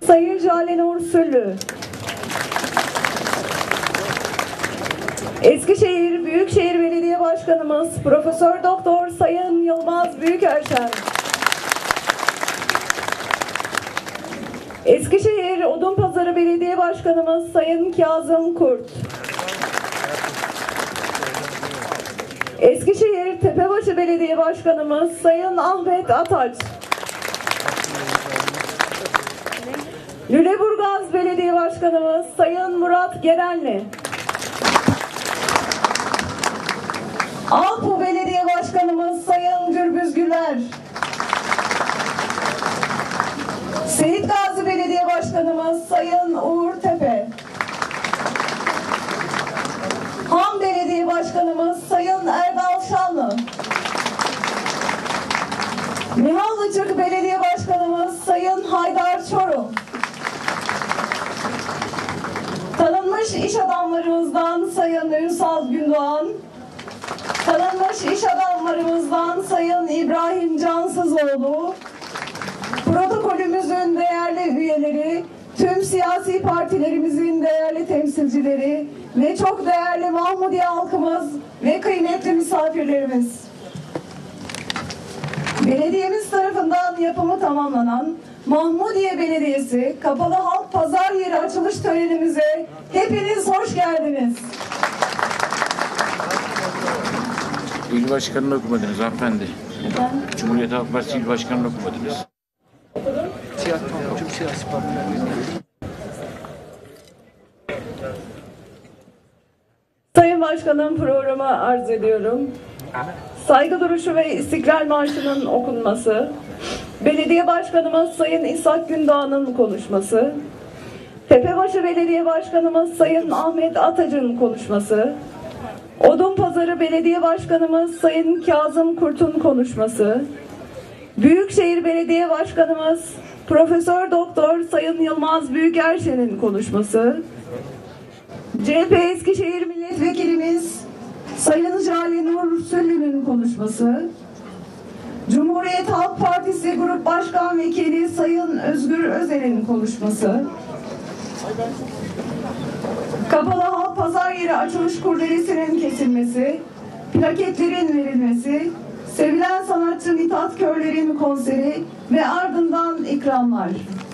Sayın Jalenur Süllü. Eskişehir Büyükşehir Belediye Başkanımız Profesör Doktor Sayın Yılmaz Büyükerşen. Eskişehir Odunpazarı Belediye Başkanımız Sayın Kazım Kurt. Eskişehir Tepebaşı Belediye Başkanımız Sayın Ahmet Ataç. Lüleburgaz Belediye Başkanımız Sayın Murat Gerenli. Alpu Belediye Başkanımız Sayın Gürbüz Güler. Seyit Gazi Belediye Başkanımız Sayın Uğur Tepe. Han Belediye Başkanımız Sayın Erdal Şanlı. Mihallıcık Belediye Başkanımız Sayın Haydar Çorum. Tanınmış iş adamlarımızdan Sayın Ünsal Gündoğan. Tanınmış iş adamlarımızdan Sayın İbrahim Cansızoğlu. Protokolümüzün değerli üyeleri, tüm siyasi partilerimizin değerli temsilcileri ve çok değerli Mahmudiye halkımız ve kıymetli misafirlerimiz. Belediyemiz tarafından yapımı tamamlanan Mahmudiye Belediyesi Kapalı Halk Pazar Yeri açılış törenimize hepiniz hoş geldiniz. İl başkanını okumadınız hanımefendi. Cumhuriyet Halk Partisi il başkanını okumadınız. Tüm siyasi partiler. Sayın Başkanım, programı arz ediyorum. Saygı duruşu ve İstiklal Marşı'nın okunması, Belediye Başkanımız Sayın İshak Gündoğan'ın konuşması, Tepebaşı Belediye Başkanımız Sayın Ahmet Ataç'ın konuşması, Odunpazarı Belediye Başkanımız Sayın Kazım Kurt'un konuşması, Büyükşehir Belediye Başkanımız Profesör Doktor Sayın Yılmaz Büyükerşen'in konuşması, CHP Eskişehir Milletvekilimiz Sayın Jalenur Süllü'nün konuşması, Cumhuriyet Halk Partisi Grup Başkan Vekili Sayın Özgür Özel'in konuşması, Kapalı Halk Pazar Yeri açılış kurdelesinin kesilmesi, plaketlerin verilmesi, sevilen sanatçı Mithat Körler'in konseri ve ardından ikramlar.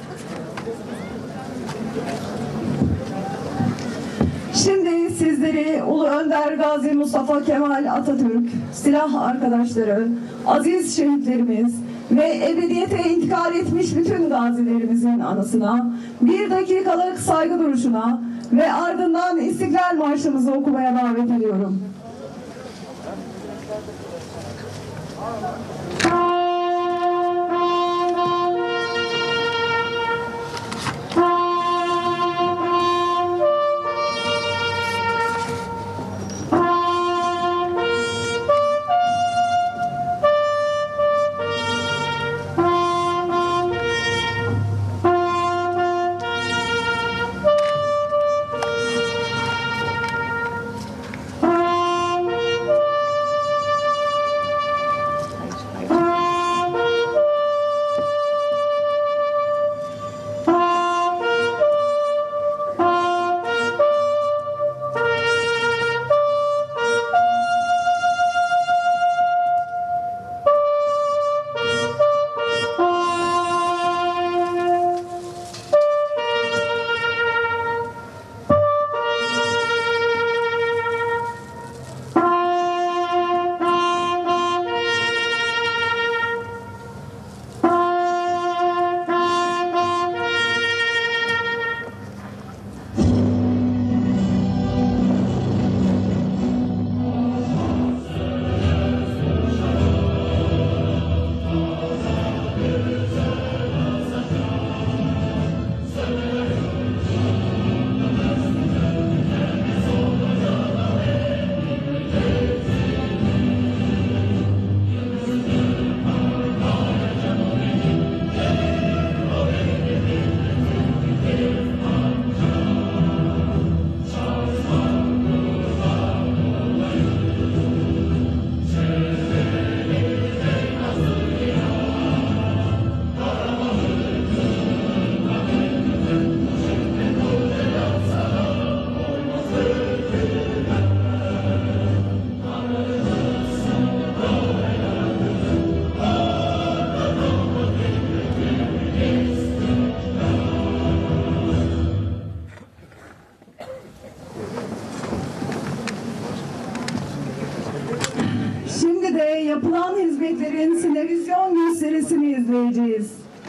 Şimdi sizleri Ulu Önder Gazi Mustafa Kemal Atatürk, silah arkadaşları, aziz şehitlerimiz ve ebediyete intikal etmiş bütün gazilerimizin anısına bir dakikalık saygı duruşuna ve ardından İstiklal Marşımızı okumaya davet ediyorum. gösterisini izleyeceğiz.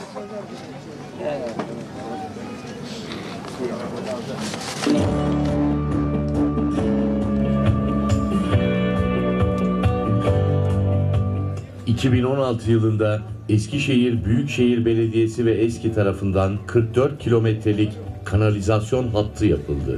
...2016 yılında Eskişehir Büyükşehir Belediyesi ve ESKİ tarafından 44 kilometrelik kanalizasyon hattı yapıldı.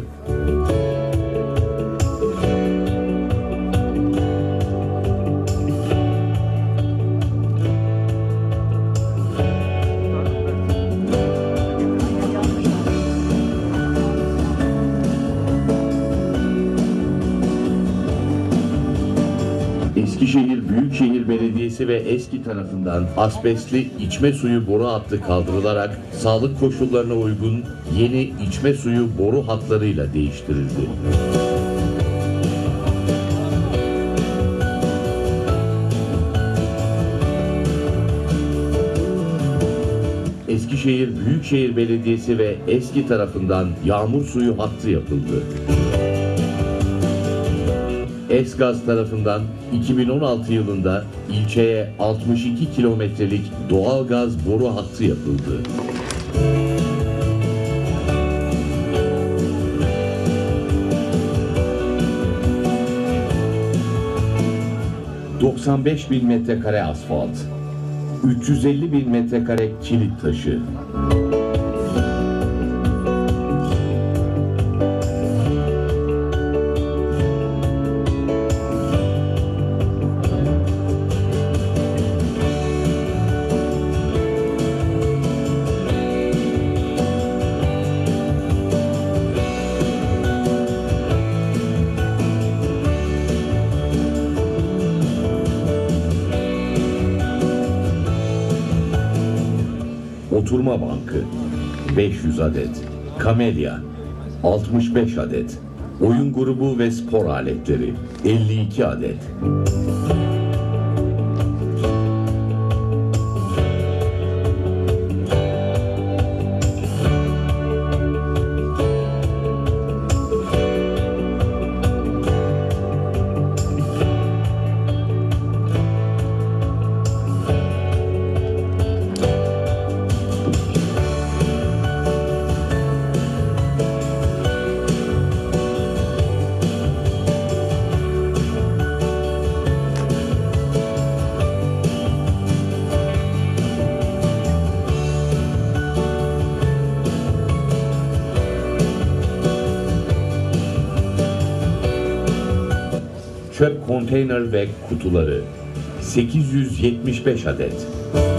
Eskişehir Büyükşehir Belediyesi ve ESKİ tarafından asbestli içme suyu boru hattı kaldırılarak sağlık koşullarına uygun yeni içme suyu boru hatlarıyla değiştirildi. Eskişehir Büyükşehir Belediyesi ve ESKİ tarafından yağmur suyu hattı yapıldı. Esgaz tarafından 2016 yılında ilçeye 62 kilometrelik doğalgaz boru hattı yapıldı. ...95.000 metrekare asfalt, 350.000 metrekare kilit taşı, oturma bankı 500 adet, kamelya 65 adet, oyun grubu ve spor aletleri 52 adet. Çöp konteyner ve kutuları 875 adet.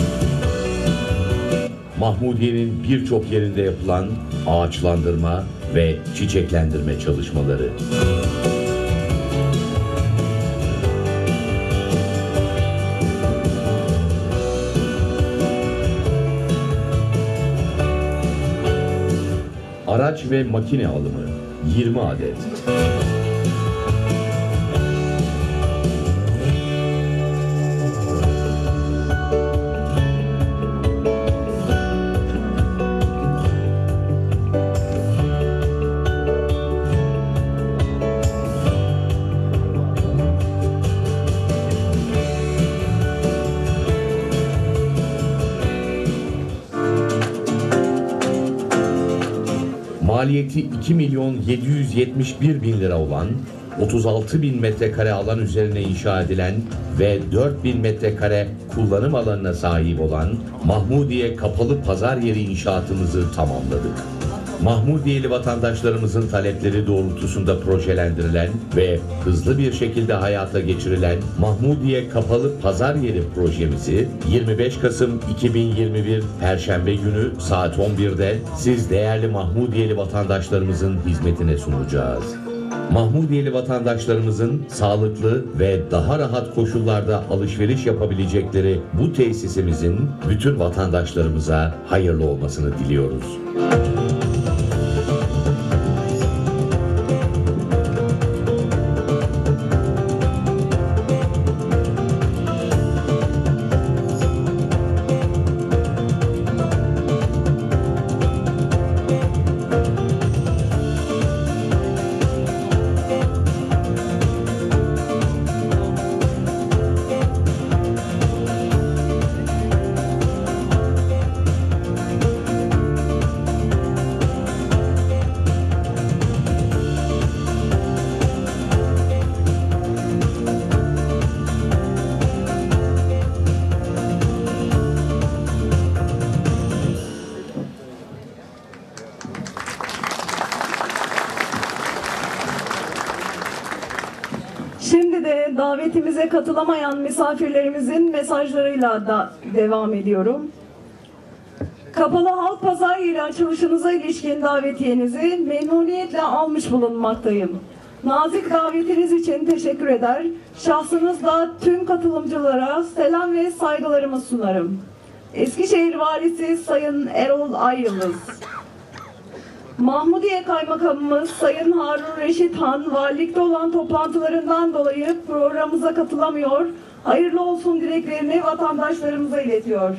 Mahmudiye'nin birçok yerinde yapılan ağaçlandırma ve çiçeklendirme çalışmaları. Araç ve makine alımı 20 adet. Maliyeti 2.771.000 lira olan 36.000 metrekare alan üzerine inşa edilen ve 4.000 metrekare kullanım alanına sahip olan Mahmudiye Kapalı Pazar Yeri inşaatımızı tamamladık. Mahmudiyeli vatandaşlarımızın talepleri doğrultusunda projelendirilen ve hızlı bir şekilde hayata geçirilen Mahmudiye Kapalı Pazar Yeri projemizi 25 Kasım 2021 Perşembe günü saat 11'de siz değerli Mahmudiyeli vatandaşlarımızın hizmetine sunacağız. Mahmudiyeli vatandaşlarımızın sağlıklı ve daha rahat koşullarda alışveriş yapabilecekleri bu tesisimizin bütün vatandaşlarımıza hayırlı olmasını diliyoruz. davetimize katılamayan misafirlerimizin mesajlarıyla da devam ediyorum. Kapalı Halk Pazar Yeri açılışınıza ilişkin davetiyenizi memnuniyetle almış bulunmaktayım. Nazik davetiniz için teşekkür eder, şahsınızla tüm katılımcılara selam ve saygılarımı sunarım. Eskişehir Valisi Sayın Erol Ayyıldız, Mahmudiye Kaymakamımız Sayın Harun Reşit Han, valilikte olan toplantılarından dolayı programımıza katılamıyor, hayırlı olsun dileklerini vatandaşlarımıza iletiyor.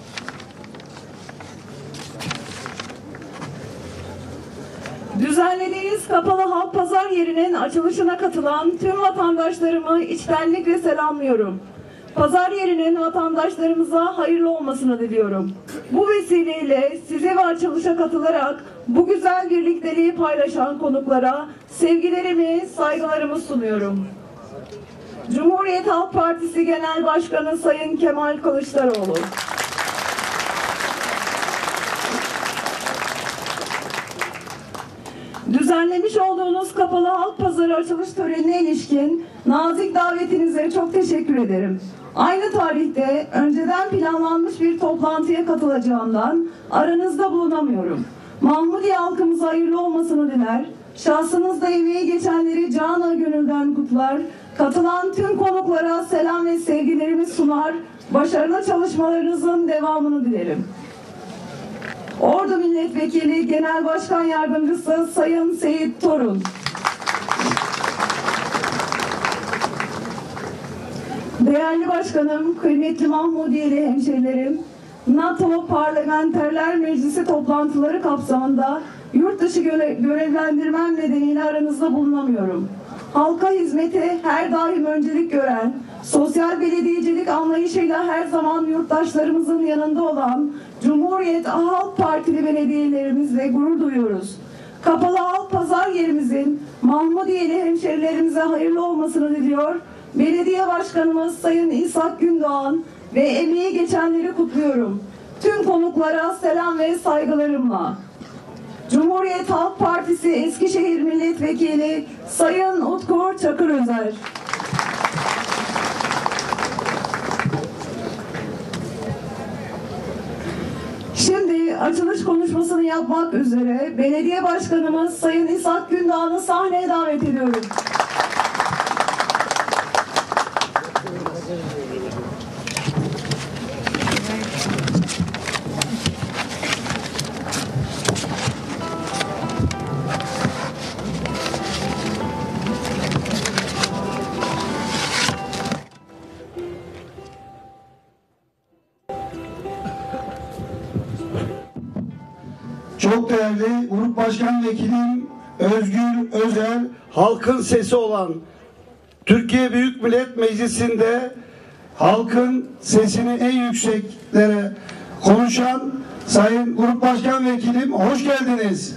Düzenlediğiniz Kapalı Halk Pazar Yeri'nin açılışına katılan tüm vatandaşlarımı içtenlikle selamlıyorum. Pazar yerinin vatandaşlarımıza hayırlı olmasını diliyorum. Bu vesileyle size ve açılışa katılarak bu güzel birlikteliği paylaşan konuklara sevgilerimi, saygılarımı sunuyorum. Cumhuriyet Halk Partisi Genel Başkanı Sayın Kemal Kılıçdaroğlu, düzenlemiş olduğunuz Kapalı Halk Pazarı açılış törenine ilişkin nazik davetinize çok teşekkür ederim. Aynı tarihte önceden planlanmış bir toplantıya katılacağımdan aranızda bulunamıyorum. Mahmudiye halkımıza hayırlı olmasını diler, şahsınızda emeği geçenleri canı gönülden kutlar, katılan tüm konuklara selam ve sevgilerimi sunar, başarılı çalışmalarınızın devamını dilerim. Ordu Milletvekili Genel Başkan Yardımcısı Sayın Seyit Torun, değerli başkanım, kıymetli Mahmudiyeli hemşehrilerim, NATO Parlamenterler Meclisi toplantıları kapsamında yurt dışı görevlendirmem nedeniyle aranızda bulunamıyorum. Halka hizmete her daim öncelik gören, sosyal belediyecilik anlayışıyla her zaman yurttaşlarımızın yanında olan Cumhuriyet Halk Partili belediyelerimizle gurur duyuyoruz. Kapalı Halk Pazar Yerimizin Mahmudiyeli hemşehrilerimize hayırlı olmasını diliyor. Belediye Başkanımız Sayın İshak Gündoğan ve emeği geçenleri kutluyorum. Tüm konuklara selam ve saygılarımla. Cumhuriyet Halk Partisi Eskişehir Milletvekili Sayın Utku Çakırözer, şimdi açılış konuşmasını yapmak üzere Belediye Başkanımız Sayın İshak Gündoğan'ı sahneye davet ediyorum. Çok değerli Grup Başkan Vekilim Özgür Özel, halkın sesi olan Türkiye Büyük Millet Meclisi'nde halkın sesini en yükseklere konuşan Sayın Grup Başkan Vekilim, hoş geldiniz.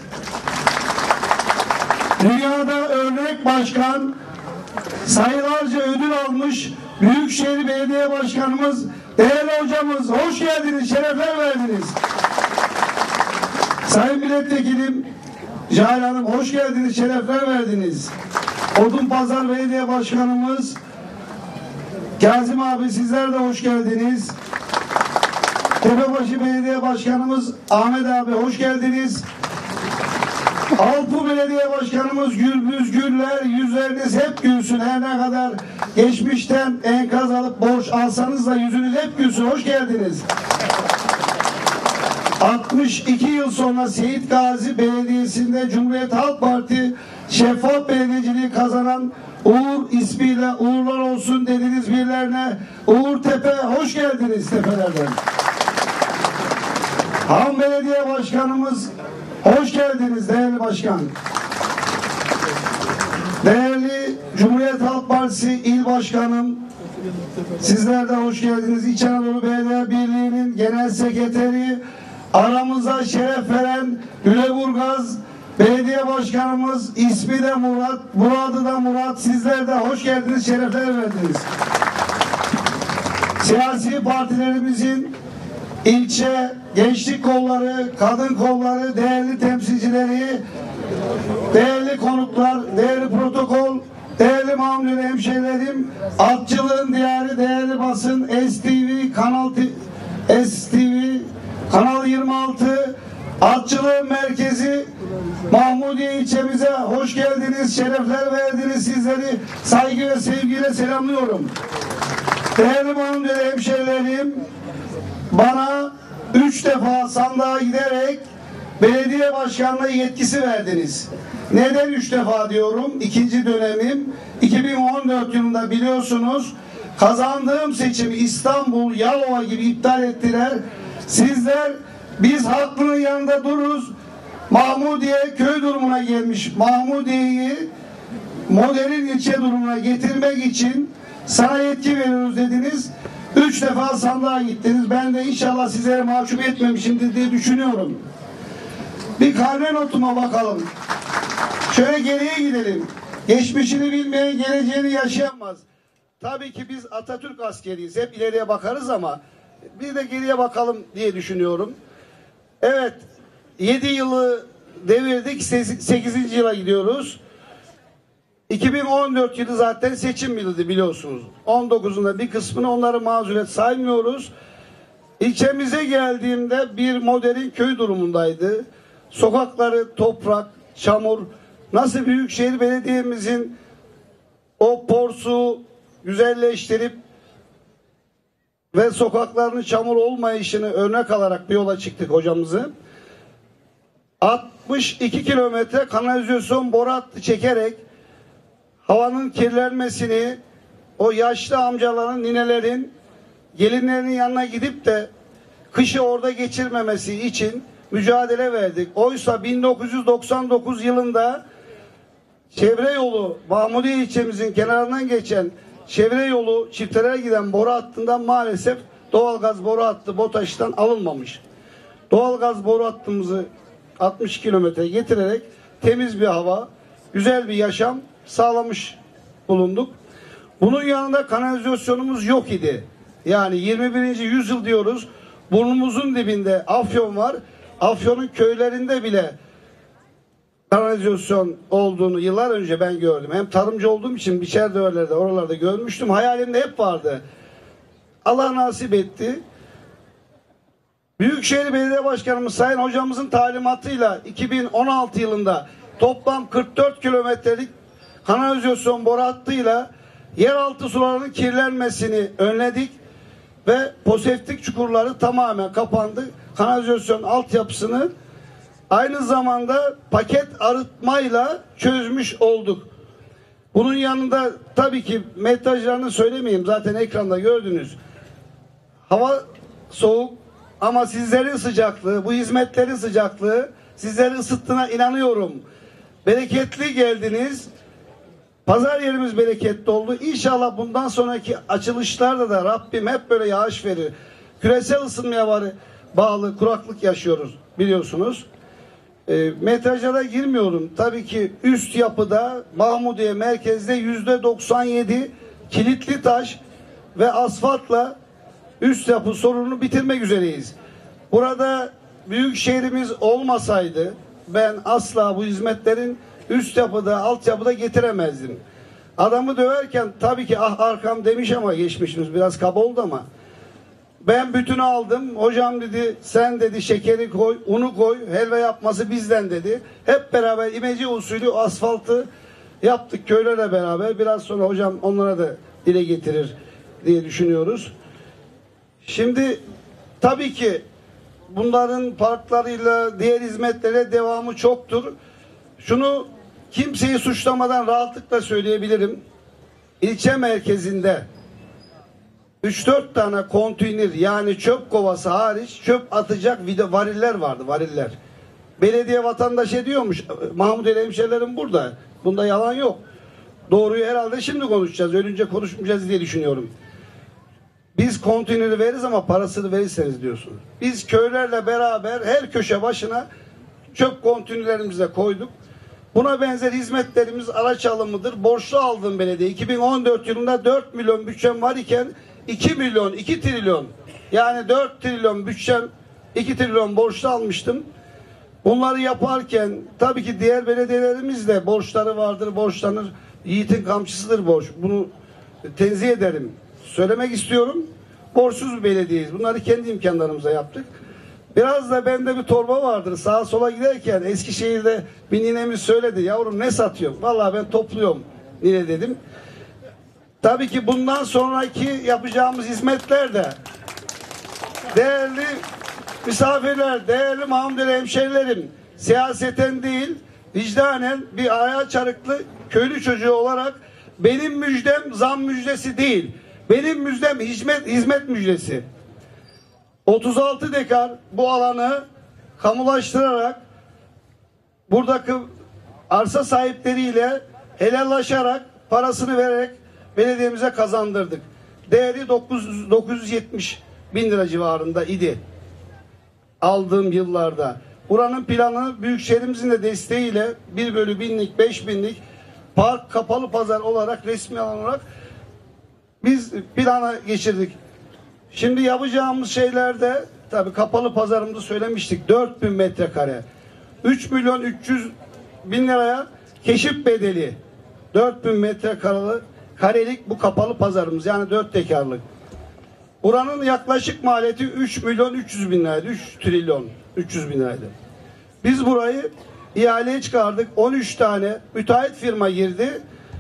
Dünyada örnek başkan, sayılarca ödül almış Büyükşehir Belediye Başkanımız, değerli hocamız, hoş geldiniz, şerefler verdiniz. Sayın Milletvekilim Cahil Hanım, hoş geldiniz, şerefler verdiniz. Odunpazarı Belediye Başkanımız Kazım abi, sizler de hoş geldiniz. Tepebaşı Belediye Başkanımız Ahmet abi, hoş geldiniz. Alpu Belediye Başkanımız Gürbüz Güller, yüzleriniz hep gülsün. Her ne kadar geçmişten enkaz alıp borç alsanız da yüzünüz hep gülsün. Hoş geldiniz. 62 yıl sonra Seyit Gazi Belediyesi'nde Cumhuriyet Halk Parti şeffaf belediyeciliği kazanan Uğur ismiyle uğurlar olsun dediniz birilerine. Uğur Tepe, hoş geldiniz tepelerden. Han Belediye Başkanımız, hoş geldiniz değerli başkan. Değerli Cumhuriyet Halk Partisi İl Başkanım, sizler de hoş geldiniz. İç Anadolu Belediye Birliği'nin Genel Sekreteri, aramıza şeref veren Lüleburgaz Belediye Başkanımız, ismi de Murat, muradı da Murat, sizler de hoş geldiniz, şerefler verdiniz. Siyasi partilerimizin ilçe gençlik kolları, kadın kolları, değerli temsilcileri, değerli konuklar, değerli protokol, Değerli Mahmudiyeli hemşehrilerim, atçılığın diyarı değerli basın STV, Kanal 26, atçılığın merkezi Mahmudiye ilçemize hoş geldiniz, şerefler verdiniz. Sizleri saygı ve sevgiyle selamlıyorum. Değerli Mahmudiyeli hemşehrilerim, bana 3 defa sandığa giderek belediye başkanlığı yetkisi verdiniz. Neden 3 defa diyorum? İkinci dönemim 2014 yılında biliyorsunuz kazandığım seçimi İstanbul, Yalova gibi iptal ettiler. Sizler biz haklının yanında dururuz. Mahmudiye köy durumuna gelmiş. Mahmudiye'yi modern ilçe durumuna getirmek için sana yetki veriyoruz dediniz. 3 defa sandığa gittiniz. Ben de inşallah sizlere mahcup etmemişimdir diye düşünüyorum. Bir karne notuma bakalım. Şöyle geriye gidelim. Geçmişini bilmeyen geleceğini yaşayamaz. Tabii ki biz Atatürk askeriyiz. Hep ileriye bakarız ama bir de geriye bakalım diye düşünüyorum. Evet, 7 yılı devirdik, 8. yıla gidiyoruz. 2014 yılı zaten seçim yılıydı biliyorsunuz. 19'unda bir kısmını onları mazeret saymıyoruz. İlçemize geldiğimde bir modern köy durumundaydı. Sokakları toprak, çamur. Nasıl Büyükşehir Belediye'mizin o porsu güzelleştirip ve sokaklarının çamur olmayışını örnek alarak bir yola çıktık hocamızı. 62 kilometre kanalizasyon boru hattı çekerek havanın kirlenmesini, o yaşlı amcaların, ninelerin gelinlerinin yanına gidip de kışı orada geçirmemesi için mücadele verdik. Oysa 1999 yılında çevre yolu, Mahmudiye ilçemizin kenarından geçen çevre yolu çiftelere giden boru hattından maalesef doğalgaz boru hattı BOTAŞ'tan alınmamış. Doğalgaz boru hattımızı 60 kilometre getirerek temiz bir hava, güzel bir yaşam sağlamış bulunduk. Bunun yanında kanalizasyonumuz yok idi. Yani 21. yüzyıl diyoruz. Burnumuzun dibinde Afyon var. Afyon'un köylerinde bile kanalizasyon olduğunu yıllar önce ben gördüm. Hem tarımcı olduğum için Biçerdöğerler'de oralarda görmüştüm. Hayalimde hep vardı. Allah nasip etti. Büyükşehir Belediye Başkanımız Sayın Hocamızın talimatıyla 2016 yılında toplam 44 kilometrelik kanalizasyon boru hattıyla yeraltı sularının kirlenmesini önledik ve poseftik çukurları tamamen kapandı. Kanalizasyon altyapısını aynı zamanda paket arıtmayla çözmüş olduk. Bunun yanında tabii ki metrajlarını söylemeyeyim, zaten ekranda gördünüz. Hava soğuk ama sizlerin sıcaklığı, bu hizmetlerin sıcaklığı sizleri ısıttığına inanıyorum. Bereketli geldiniz. Pazar yerimiz bereketli oldu. İnşallah bundan sonraki açılışlarda da Rabbim hep böyle yağış verir. Küresel ısınmaya bağlı kuraklık yaşıyoruz biliyorsunuz. Metrajlara girmiyorum. Tabii ki üst yapıda Mahmudiye merkezde %97 kilitli taş ve asfaltla üst yapı sorununu bitirmek üzereyiz. Burada büyük şehrimiz olmasaydı ben asla bu hizmetlerin üst yapıda, altyapıda getiremezdim. Adamı döverken tabii ki ah arkam demiş ama geçmişimiz biraz kaba oldu ama ben bütünü aldım. Hocam dedi, sen dedi şekeri koy, unu koy, helva yapması bizden dedi. Hep beraber imece usulü asfaltı yaptık köylerle beraber. Biraz sonra hocam onlara da dile getirir diye düşünüyoruz. Şimdi tabii ki bunların parklarıyla diğer hizmetlere devamı çoktur. Şunu kimseyi suçlamadan rahatlıkla söyleyebilirim. İlçe merkezinde 3-4 tane konteyner yani çöp kovası hariç çöp atacak variller vardı, variller. Belediye vatandaşa diyormuş, Mahmudiyeli hemşehrilerim burada. Bunda yalan yok. Doğruyu herhalde şimdi konuşacağız. Ölünce konuşmayacağız diye düşünüyorum. Biz konteyneri veririz ama parasını verirseniz diyorsunuz. Biz köylerle beraber her köşe başına çöp konteynerlerimizi de koyduk. Buna benzer hizmetlerimiz araç alımıdır. Borçlu aldım belediye. 2014 yılında 4 milyon bütçem var iken 2 milyon, 2 trilyon yani 4 trilyon bütçem, 2 trilyon borçlu almıştım. Bunları yaparken tabii ki diğer belediyelerimiz de borçları vardır, borçlanır. yiğitin kamçısıdır borç. Bunu tenzih ederim. Söylemek istiyorum. Borçsuz bir belediyeyiz. Bunları kendi imkanlarımıza yaptık. Biraz da bende bir torba vardır. Sağa sola giderken Eskişehir'de bir ninemiz söyledi. Yavrum ne satıyorsun? Vallahi ben topluyorum nine dedim. Tabii ki bundan sonraki yapacağımız hizmetler de değerli misafirler, değerli Mahmudeli hemşerilerim, siyaseten değil, vicdanen bir ayağı çarıklı köylü çocuğu olarak benim müjdem zam müjdesi değil. Benim müjdem hizmet müjdesi. 36 dekar bu alanı kamulaştırarak buradaki arsa sahipleriyle helallaşarak parasını vererek belediyemize kazandırdık. Değeri 970 bin lira civarında idi aldığım yıllarda. Buranın planı Büyükşehirimizin de desteğiyle 1/1000'lik 5000'lik park kapalı pazar olarak resmi alan olarak biz plana geçirdik. Şimdi yapacağımız şeylerde tabii kapalı pazarımızda söylemiştik 4000 metrekare 3.300.000 liraya keşif bedeli 4000 metrekarelik bu kapalı pazarımız yani 4 tekarlık. Buranın yaklaşık maliyeti 3.300.000 liraydı. 3.300.000 liraydı. Biz burayı ihaleye çıkardık. 13 tane müteahhit firma girdi.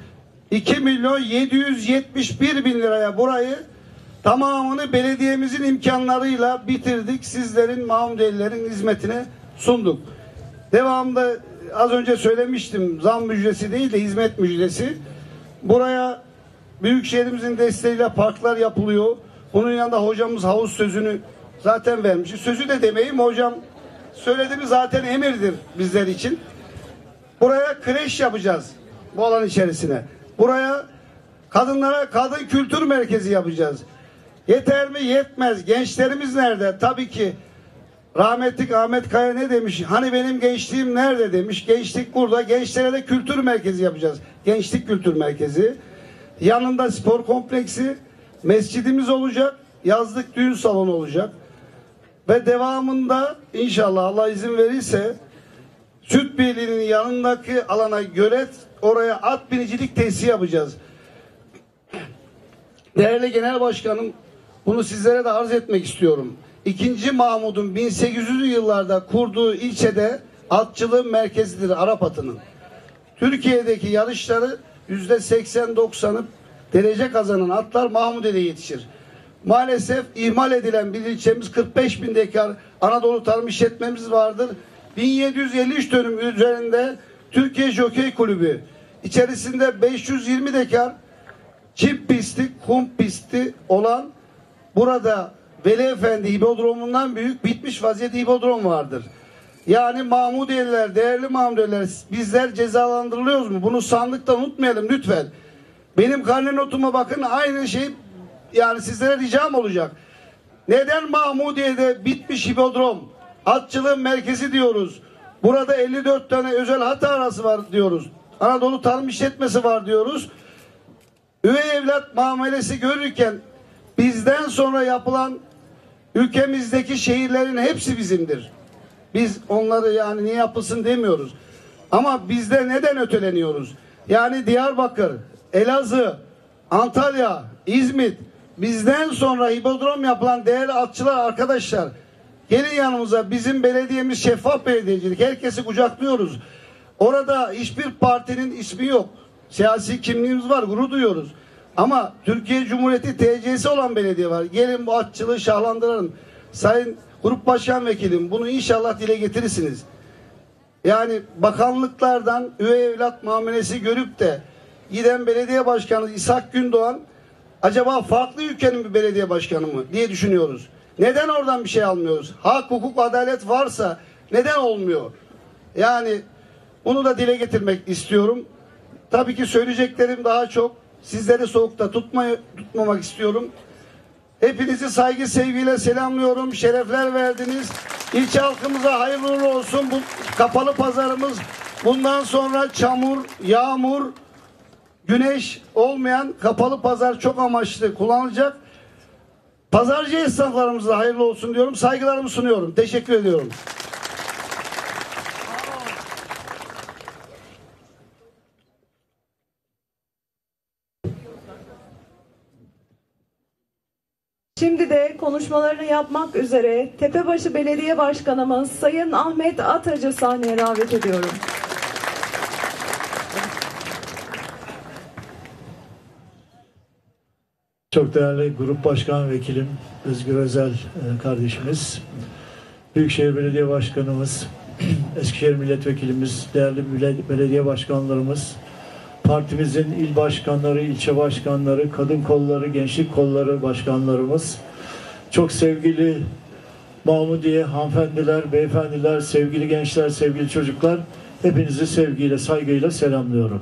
2.771.000 liraya burayı tamamını belediyemizin imkanlarıyla bitirdik. Sizlerin, Mahmudelilerin hizmetine sunduk. Devamında az önce söylemiştim. Zam müjdesi değil de hizmet müjdesi. Buraya Büyükşehirimizin desteğiyle parklar yapılıyor. Bunun yanında hocamız havuz sözünü zaten vermiş. Sözü de demeyeyim, hocam söyledi mi zaten emirdir bizler için. Buraya kreş yapacağız bu alan içerisine. Buraya kadınlara kadın kültür merkezi yapacağız. Yeter mi? Yetmez. Gençlerimiz nerede? Tabii ki rahmetli Ahmet Kaya ne demiş? Hani benim gençliğim nerede demiş. Gençlik burada. Gençlere de kültür merkezi yapacağız. Gençlik kültür merkezi. Yanında spor kompleksi, mescidimiz olacak. Yazlık düğün salonu olacak. Ve devamında inşallah Allah izin verirse Süt Birliği'nin yanındaki alana gölet oraya at binicilik tesisi yapacağız. Değerli Genel Başkanım, bunu sizlere de arz etmek istiyorum. 2. Mahmud'un 1800'lü yıllarda kurduğu ilçede atçılığın merkezidir Arap atının. Türkiye'deki yarışları %80-90'ı derece kazanan atlar Mahmudeli'ye yetişir. Maalesef ihmal edilen bir ilçemiz 45.000 dekar Anadolu Tarım İşletmemiz vardır. 1753 dönüm üzerinde Türkiye Jokey Kulübü içerisinde 520 dekar çim pisti, kum pisti olan burada Veli Efendi hipodromundan büyük bitmiş vaziyette hipodrom vardır. Yani Mahmudeliler, değerli Mahmudeliler bizler cezalandırılıyoruz mu? Bunu sandıkta unutmayalım lütfen. Benim karne notuma bakın aynı şey yani sizlere ricam olacak. Neden Mahmudiye'de bitmiş hipodrom, atçılığın merkezi diyoruz. Burada 54 tane özel hat arası var diyoruz. Anadolu Tarım İşletmesi var diyoruz. Üvey evlat muamelesi görürken bizden sonra yapılan ülkemizdeki şehirlerin hepsi bizimdir. Biz onları yani niye yapılsın demiyoruz. Ama bizde neden öteleniyoruz? Yani Diyarbakır, Elazığ, Antalya, İzmit bizden sonra hipodrom yapılan değerli atçılar arkadaşlar gelin yanımıza bizim belediyemiz şeffaf belediyecilik. Herkesi kucaklıyoruz. Orada hiçbir partinin ismi yok. Siyasi kimliğimiz var, gurur duyuyoruz. Ama Türkiye Cumhuriyeti TC'si olan belediye var. Gelin bu atçılığı şahlandıralım. Sayın Grup Başkan Vekilim bunu inşallah dile getirirsiniz. Yani bakanlıklardan üvey evlat muamelesi görüp de giden belediye başkanı İshak Gündoğan acaba farklı ülkenin bir belediye başkanı mı diye düşünüyoruz. Neden oradan bir şey almıyoruz? Hak, hukuk, adalet varsa neden olmuyor? Yani bunu da dile getirmek istiyorum. Tabii ki söyleyeceklerim daha çok. Sizleri soğukta tutmamak istiyorum. Hepinizi saygı sevgiyle selamlıyorum. Şerefler verdiniz. İlçe halkımıza hayırlı uğurlu olsun. Bu kapalı pazarımız bundan sonra çamur, yağmur, güneş olmayan kapalı pazar çok amaçlı kullanılacak. Pazarcı esnaflarımıza hayırlı olsun diyorum. Saygılarımı sunuyorum. Teşekkür ediyorum. de konuşmalarını yapmak üzere Tepebaşı Belediye Başkanımız Sayın Ahmet Atacı sahneye davet ediyorum. Çok değerli Grup Başkan Vekilim Özgür Özel kardeşimiz, Büyükşehir Belediye Başkanımız, Eskişehir Milletvekilimiz, değerli belediye başkanlarımız, partimizin il başkanları, ilçe başkanları, kadın kolları, gençlik kolları başkanlarımız, çok sevgili Mahmudiye hanımefendiler, beyefendiler, sevgili gençler, sevgili çocuklar, hepinizi sevgiyle, saygıyla selamlıyorum.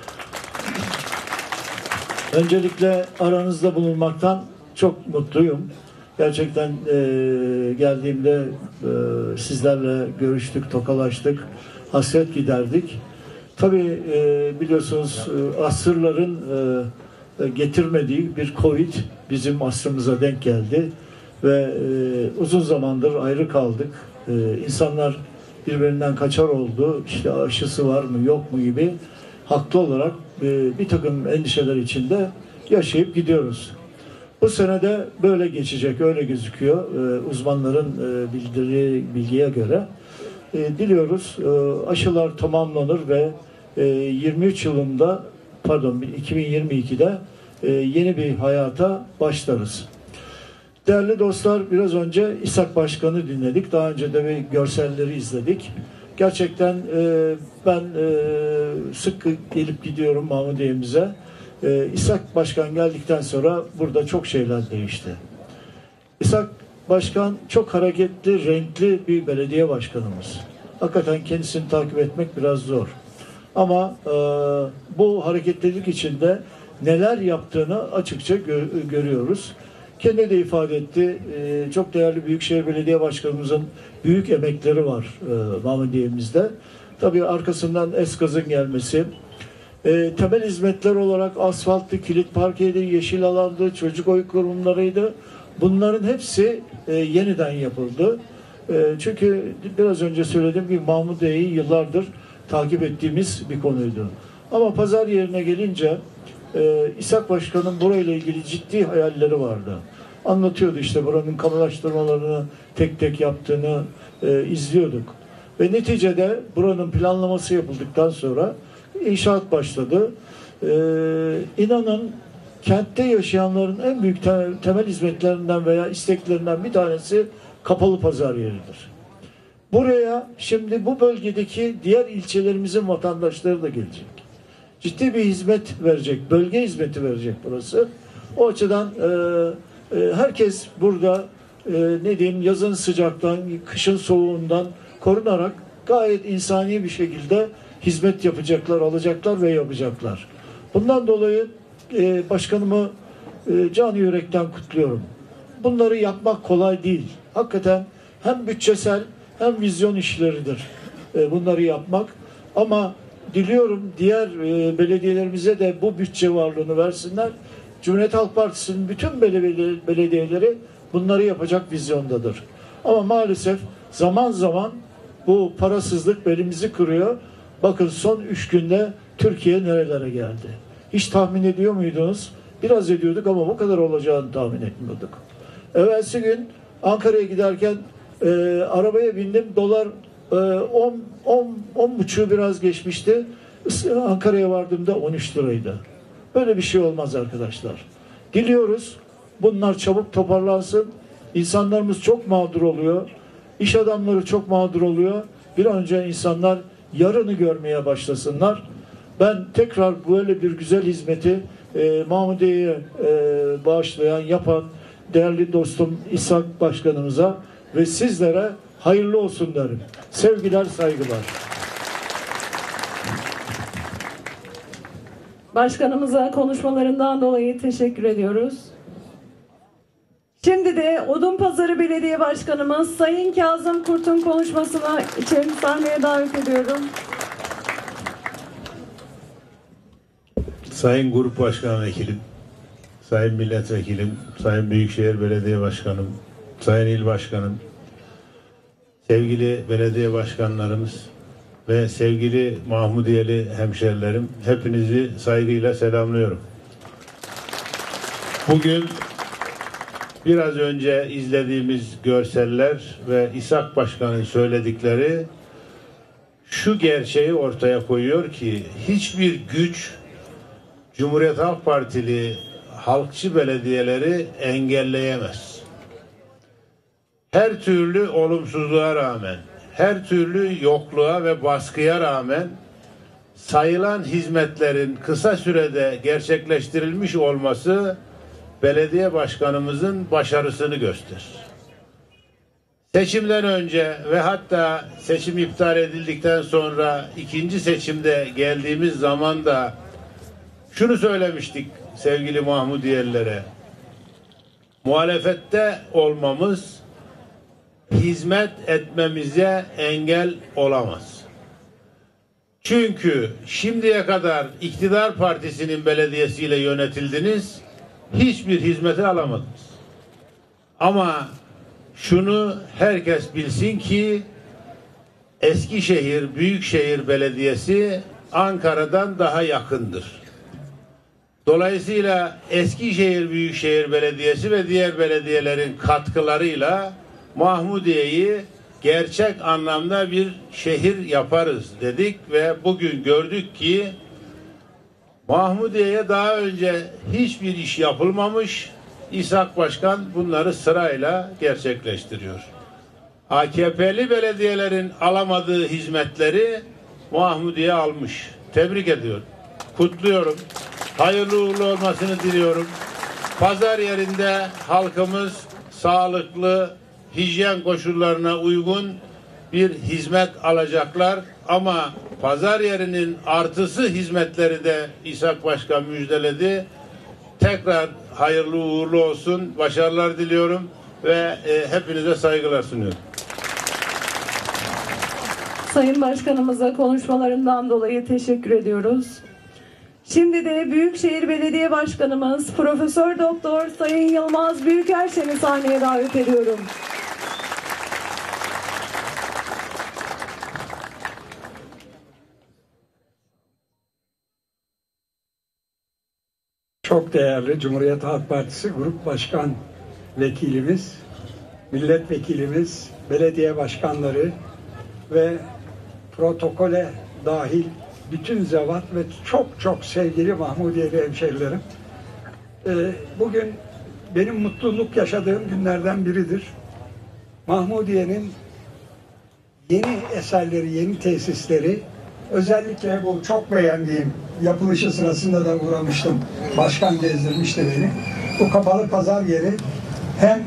Öncelikle aranızda bulunmaktan çok mutluyum. Gerçekten geldiğimde sizlerle görüştük, tokalaştık, hasret giderdik. Tabii biliyorsunuz asırların getirmediği bir Covid bizim asrımıza denk geldi ve uzun zamandır ayrı kaldık. İnsanlar birbirinden kaçar oldu. İşte aşısı var mı yok mu gibi haklı olarak bir takım endişeler içinde yaşayıp gidiyoruz. Bu sene de böyle geçecek, öyle gözüküyor uzmanların bilgiye göre. Diliyoruz aşılar tamamlanır ve 2022'de yeni bir hayata başlarız. Değerli dostlar, biraz önce İSAK Başkanı dinledik. Daha önce de bir görselleri izledik. Gerçekten ben sık gelip gidiyorum Mahmudiye'mize. İSAK Başkan geldikten sonra burada çok şeyler değişti. İSAK Başkan çok hareketli, renkli bir belediye başkanımız. Hakikaten kendisini takip etmek biraz zor. Ama bu hareketlilik içinde neler yaptığını açıkça görüyoruz. Kendi de ifade etti. Çok değerli Büyükşehir Belediye Başkanımızın büyük emekleri var Mahmudiye'mizde. Tabii arkasından eskazın gelmesi, temel hizmetler olarak asfalttı, kilit parkeydi, yeşil alandı, çocuk oy kurumlarıydı. Bunların hepsi yeniden yapıldı. Çünkü biraz önce söylediğim gibi Mahmudiye'yi yıllardır takip ettiğimiz bir konuydu. Ama pazar yerine gelince İSAK Başkan'ın burayla ilgili ciddi hayalleri vardı. Anlatıyordu işte buranın kamulaştırmalarını tek tek yaptığını izliyorduk. Ve neticede buranın planlaması yapıldıktan sonra inşaat başladı. İnanın kentte yaşayanların en büyük temel hizmetlerinden veya isteklerinden bir tanesi kapalı pazar yeridir. Buraya şimdi bu bölgedeki diğer ilçelerimizin vatandaşları da gelecek. Ciddi bir hizmet verecek, bölge hizmeti verecek burası. O açıdan herkes burada ne diyeyim yazın sıcaktan, kışın soğuğundan korunarak gayet insani bir şekilde hizmet yapacaklar, alacaklar ve yapacaklar. Bundan dolayı başkanımı canı yürekten kutluyorum. Bunları yapmak kolay değil. Hakikaten hem bütçesel hem vizyon işleridir bunları yapmak. Ama diliyorum diğer belediyelerimize de bu bütçe varlığını versinler. Cumhuriyet Halk Partisi'nin bütün belediyeleri bunları yapacak vizyondadır. Ama maalesef zaman zaman bu parasızlık belimizi kırıyor. Bakın son 3 günde Türkiye nerelere geldi? Hiç tahmin ediyor muydunuz? Biraz ediyorduk ama bu kadar olacağını tahmin etmiyorduk. Evvelsi gün Ankara'ya giderken arabaya bindim. Dolar 10,5 biraz geçmişti. Ankara'ya vardığımda 13 liraydı. Böyle bir şey olmaz arkadaşlar. Diliyoruz bunlar çabuk toparlansın. İnsanlarımız çok mağdur oluyor. İş adamları çok mağdur oluyor. Bir an önce insanlar yarını görmeye başlasınlar. Ben tekrar böyle bir güzel hizmeti Mahmudiye'ye bağışlayan, yapan değerli dostum İSAK Başkanımıza ve sizlere hayırlı olsun derim. Sevgiler, saygılar. Başkanımıza konuşmalarından dolayı teşekkür ediyoruz. Şimdi de Odunpazarı Belediye Başkanımız Sayın Kazım Kurt'un konuşmasına için sahneye davet ediyorum. Sayın Grup Başkan Vekilim, Sayın Milletvekilim, Sayın Büyükşehir Belediye Başkanım, Sayın İl Başkanım, sevgili belediye başkanlarımız ve sevgili Mahmudiyeli hemşerilerim, hepinizi saygıyla selamlıyorum. Bugün biraz önce izlediğimiz görseller ve İshak Başkan'ın söyledikleri şu gerçeği ortaya koyuyor ki hiçbir güç Cumhuriyet Halk Partili halkçı belediyeleri engelleyemez. Her türlü olumsuzluğa rağmen, her türlü yokluğa ve baskıya rağmen sayılan hizmetlerin kısa sürede gerçekleştirilmiş olması belediye başkanımızın başarısını gösterir. Seçimden önce ve hatta seçim iptal edildikten sonra ikinci seçimde geldiğimiz zaman da şunu söylemiştik sevgili Mahmudiyelilere. Muhalefette olmamız hizmet etmemize engel olamaz. Çünkü şimdiye kadar iktidar partisinin belediyesiyle yönetildiniz, hiçbir hizmeti alamadınız. Ama şunu herkes bilsin ki Eskişehir Büyükşehir Belediyesi Ankara'dan daha yakındır. Dolayısıyla Eskişehir Büyükşehir Belediyesi ve diğer belediyelerin katkılarıyla Mahmudiye'yi gerçek anlamda bir şehir yaparız dedik ve bugün gördük ki Mahmudiye'ye daha önce hiçbir iş yapılmamış. İshak Başkan bunları sırayla gerçekleştiriyor. AKP'li belediyelerin alamadığı hizmetleri Mahmudiye almış. Tebrik ediyorum. Kutluyorum. Hayırlı uğurlu olmasını diliyorum. Pazar yerinde halkımız sağlıklı, hijyen koşullarına uygun bir hizmet alacaklar. Ama pazar yerinin artısı hizmetleri de İshak Başkan müjdeledi. Tekrar hayırlı uğurlu olsun. Başarılar diliyorum ve hepinize saygılar sunuyorum. Sayın Başkanımıza konuşmalarından dolayı teşekkür ediyoruz. Şimdi de Büyükşehir Belediye Başkanımız Profesör Doktor Sayın Yılmaz Büyükerşen'i sahneye davet ediyorum. Çok değerli Cumhuriyet Halk Partisi Grup Başkan Vekilimiz, milletvekilimiz, belediye başkanları ve protokole dahil bütün zevat ve çok sevgili Mahmudiyeli hemşehrilerim. Bugün benim mutluluk yaşadığım günlerden biridir. Mahmudiye'nin yeni eserleri, yeni tesisleri, özellikle bu çok beğendiğim yapılışı sırasında da uğramıştım. Başkan gezdirmişti beni. Bu kapalı pazar yeri hem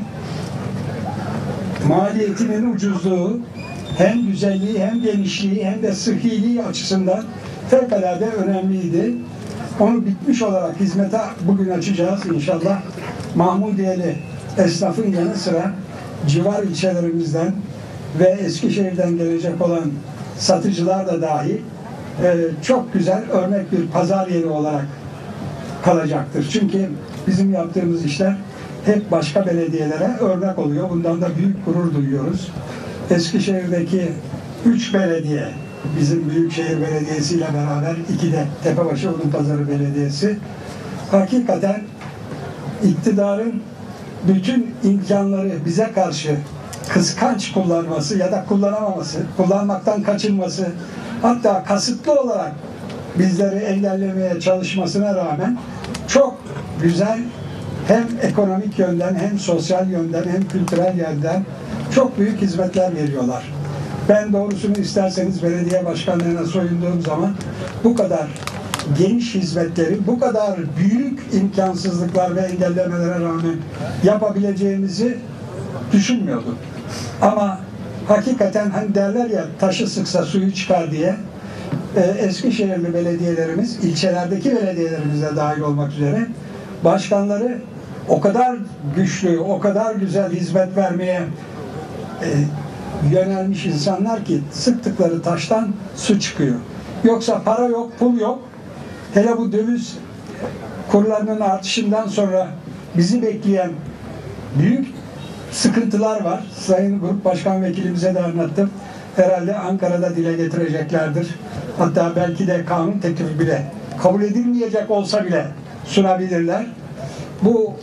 maliyetinin ucuzluğu, hem güzelliği, hem genişliği, hem de sıhhiliği açısından fevkalade önemliydi. Onu bitmiş olarak hizmete bugün açacağız inşallah. Mahmudiyeli esnafın yanı sıra civar ilçelerimizden ve Eskişehir'den gelecek olan satıcılar da dahil çok güzel örnek bir pazar yeri olarak kalacaktır. Çünkü bizim yaptığımız işler hep başka belediyelere örnek oluyor. Bundan da büyük gurur duyuyoruz. Eskişehir'deki 3 belediye, bizim Büyükşehir Belediyesi ile beraber 2 de Tepebaşı Odunpazarı Belediyesi, hakikaten iktidarın bütün imkanları bize karşı kıskanç kullanması ya da kullanamaması, kullanmaktan kaçınması, hatta kasıtlı olarak bizleri engellemeye çalışmasına rağmen çok güzel hem ekonomik yönden, hem sosyal yönden, hem kültürel yönden çok büyük hizmetler veriyorlar. Ben doğrusunu isterseniz belediye başkanlarına soyunduğum zaman bu kadar geniş hizmetleri, bu kadar büyük imkansızlıklar ve engellemelere rağmen yapabileceğimizi düşünmüyordum. Ama hakikaten hani derler ya, taşı sıksa suyu çıkar diye, Eskişehirli belediyelerimiz, ilçelerdeki belediyelerimiz de dahil olmak üzere başkanları o kadar güçlü, o kadar güzel hizmet vermeye yönelmiş insanlar ki sıktıkları taştan su çıkıyor. Yoksa para yok, pul yok. Hele bu döviz kurlarının artışından sonra bizi bekleyen büyük sıkıntılar var. Sayın Grup Başkan Vekilimize de anlattım. Herhalde Ankara'da dile getireceklerdir. Hatta belki de kanun teklifi bile kabul edilmeyecek olsa bile sunabilirler. Bu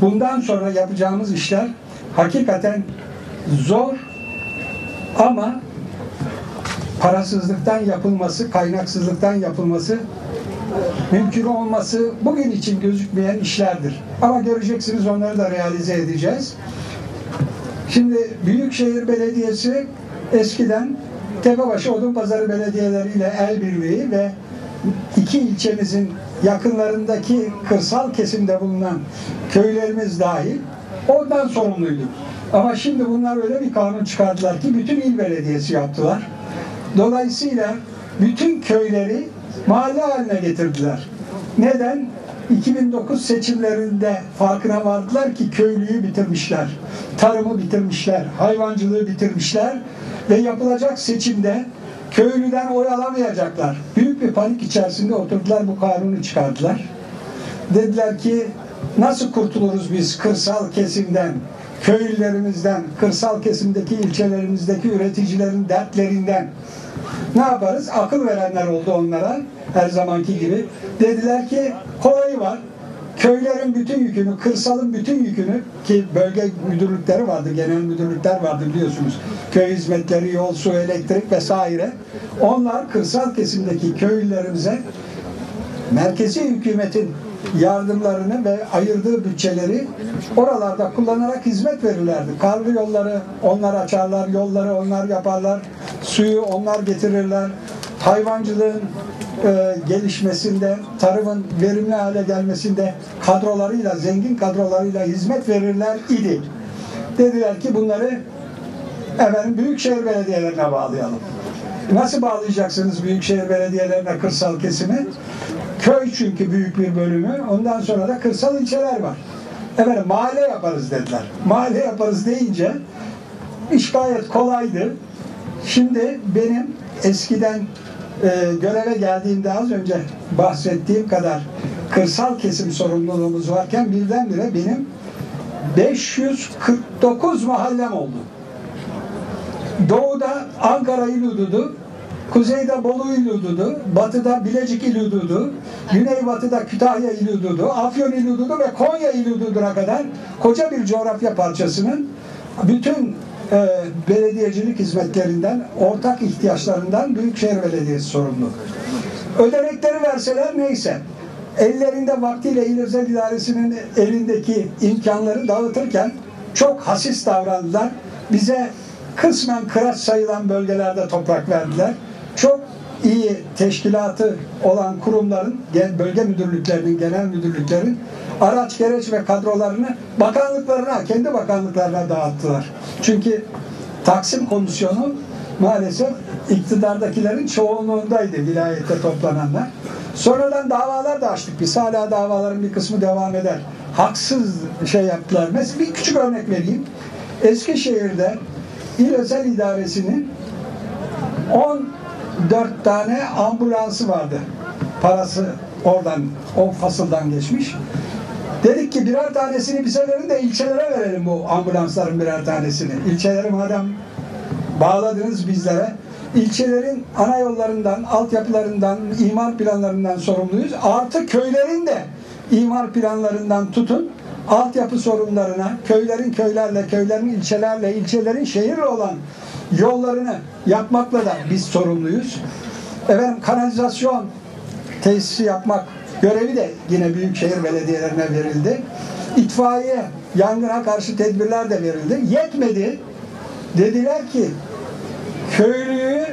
bundan sonra yapacağımız işler hakikaten zor ama parasızlıktan yapılması, kaynaksızlıktan yapılması, mümkün olması bugün için gözükmeyen işlerdir. Ama göreceksiniz, onları da realize edeceğiz. Şimdi Büyükşehir Belediyesi eskiden Tepebaşı Odunpazarı belediyeleriyle el birliği ve iki ilçemizin yakınlarındaki kırsal kesimde bulunan köylerimiz dahil ondan sorumluydu. Ama şimdi bunlar öyle bir kanun çıkardılar ki bütün il belediyesi yaptılar. Dolayısıyla bütün köyleri mahalle haline getirdiler. Neden? 2009 seçimlerinde farkına vardılar ki köylüyü bitirmişler, tarımı bitirmişler, hayvancılığı bitirmişler ve yapılacak seçimde köylüden oy alamayacaklar. Büyük bir panik içerisinde oturdular, bu kanunu çıkardılar. Dediler ki nasıl kurtuluruz biz kırsal kesimden, köylülerimizden, kırsal kesimdeki ilçelerimizdeki üreticilerin dertlerinden? Ne yaparız? Akıl verenler oldu onlara her zamanki gibi. Dediler ki kolayı var. Köylerin bütün yükünü, kırsalın bütün yükünü, ki bölge müdürlükleri vardı, genel müdürlükler vardı biliyorsunuz. Köy hizmetleri, yol, su, elektrik vesaire. Onlar kırsal kesimdeki köylülerimize merkezi hükümetin yardımlarını ve ayırdığı bütçeleri oralarda kullanarak hizmet verirlerdi. Karlı yolları onlar açarlar, yolları onlar yaparlar, suyu onlar getirirler. Hayvancılığın gelişmesinde, tarımın verimli hale gelmesinde kadrolarıyla, zengin kadrolarıyla hizmet verirler idi. Dediler ki bunları büyükşehir belediyelerine bağlayalım. Nasıl bağlayacaksınız büyükşehir belediyelerine kırsal kesimi? Köy çünkü büyük bir bölümü. Ondan sonra da kırsal ilçeler var. Mahalle yaparız dediler. Mahalle yaparız deyince iş gayet kolaydı. Şimdi benim eskiden göreve geldiğimde az önce bahsettiğim kadar kırsal kesim sorumluluğumuz varken birdenbire benim 549 mahallem oldu. Doğuda Ankara İl Hududu, kuzeyde Bolu İl Hududu, batıda Bilecik İl Hududu, güneybatıda Kütahya İl Hududu, Afyon İl Hududu ve Konya İl Hududu'na kadar koca bir coğrafya parçasının bütün belediyecilik hizmetlerinden, ortak ihtiyaçlarından Büyükşehir Belediyesi sorumlu. Ödenekleri verseler neyse, ellerinde vaktiyle İl Özel İdaresi'nin elindeki imkanları dağıtırken çok hasis davrandılar. Bize kısmen kıraç sayılan bölgelerde toprak verdiler. Çok iyi teşkilatı olan kurumların, bölge müdürlüklerinin, genel müdürlüklerin araç, gereç ve kadrolarını bakanlıklarına, kendi bakanlıklarına dağıttılar. Çünkü Taksim Komisyonu maalesef iktidardakilerin çoğunluğundaydı, vilayette toplananlar. Sonradan davalar da açtık biz. Hala davaların bir kısmı devam eder. Haksız yaptılar. Mesela bir küçük örnek vereyim. Eskişehir'de İl Özel İdaresi'nin 14 tane ambulansı vardı. Parası oradan, o fasıldan geçmiş. Dedik ki birer tanesini bize verin de ilçelere verelim bu ambulansların birer tanesini. İlçeleri madem bağladınız bizlere, ilçelerin ana yollarından, altyapılarından, imar planlarından sorumluyuz. Artı köylerin de imar planlarından tutun, altyapı sorunlarına, köylerin köylerle, köylerin ilçelerle, ilçelerin şehirle olan yollarını yapmakla da biz sorumluyuz. Kanalizasyon tesisi yapmak görevi de yine büyükşehir belediyelerine verildi. İtfaiye, yangına karşı tedbirler de verildi. Yetmedi. Dediler ki köylüyü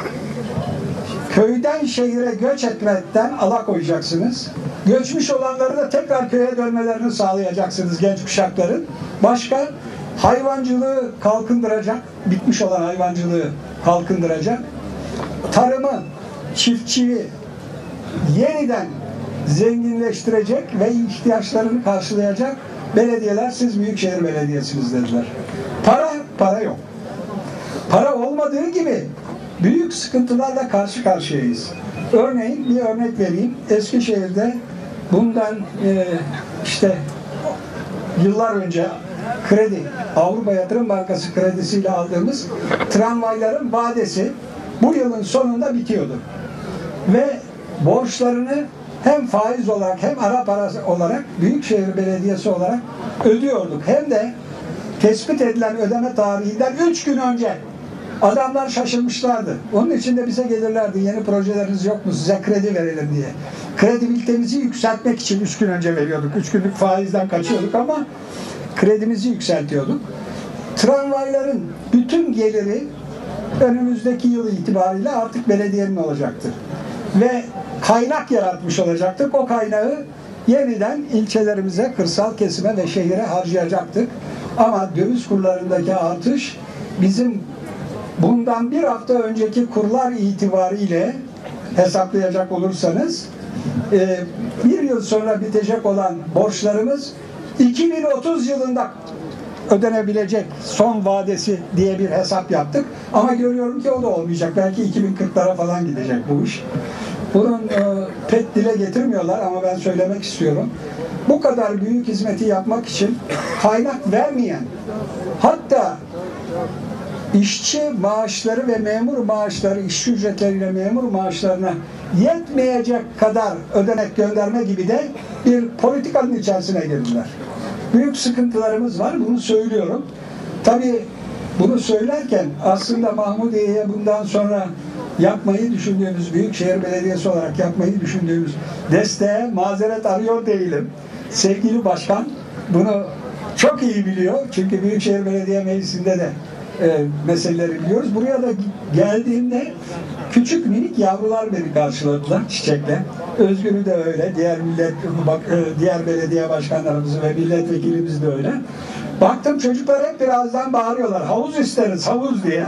köyden şehire göç etmekten alakoyacaksınız. Göçmüş olanları da tekrar köye dönmelerini sağlayacaksınız genç kuşakların. Başka hayvancılığı kalkındıracak, bitmiş olan hayvancılığı kalkındıracak. Tarımı, çiftçiyi yeniden zenginleştirecek ve ihtiyaçlarını karşılayacak belediyeler siz Büyükşehir Belediyesi'niz dediler. Para yok. Para olmadığı gibi büyük sıkıntılarla karşı karşıyayız. Örneğin bir örnek vereyim. Eskişehir'de bundan yıllar önce kredi, Avrupa Yatırım Bankası kredisiyle aldığımız tramvayların vadesi bu yılın sonunda bitiyordu. Ve borçlarını hem faiz olarak hem ara parası olarak Büyükşehir Belediyesi olarak ödüyorduk. Hem de tespit edilen ödeme tarihinden 3 gün önce. Adamlar şaşırmışlardı. Onun için de bize gelirlerdi. Yeni projeleriniz yok mu? Size kredi verelim diye. Kredibilitemizi yükseltmek için 3 gün önce veriyorduk. 3 günlük faizden kaçıyorduk ama kredimizi yükseltiyorduk. Tramvayların bütün geliri önümüzdeki yıl itibariyle artık belediyenin olacaktır. Ve kaynak yaratmış olacaktık. O kaynağı yeniden ilçelerimize, kırsal kesime ve şehire harcayacaktık. Ama döviz kurlarındaki artış bizim bundan bir hafta önceki kurlar itibariyle hesaplayacak olursanız bir yıl sonra bitecek olan borçlarımız 2030 yılında ödenebilecek son vadesi diye bir hesap yaptık. Ama görüyorum ki o da olmayacak. Belki 2040'lara falan gidecek bu iş. Bunun pek dile getirmiyorlar ama ben söylemek istiyorum. Bu kadar büyük hizmeti yapmak için kaynak vermeyen, hatta işçi maaşları ve memur maaşları, işçi ücretleriyle memur maaşlarına yetmeyecek kadar ödenek gönderme gibi de bir politikanın içerisine girdiler. Büyük sıkıntılarımız var, bunu söylüyorum. Tabii bunu söylerken aslında Mahmudiye'ye bundan sonra yapmayı düşündüğümüz, Büyükşehir Belediyesi olarak yapmayı düşündüğümüz desteğe mazeret arıyor değilim. Sevgili Başkan bunu çok iyi biliyor. Çünkü Büyükşehir Belediye Meclisi'nde de meseleleri biliyoruz. Buraya da geldiğimde küçük minik yavrular beni karşıladılar çiçekle. Özgür'ü de öyle, diğer belediye başkanlarımız ve milletvekilimiz de öyle. Baktım çocuklar hep birazdan bağırıyorlar. Havuz isteriz, havuz diye.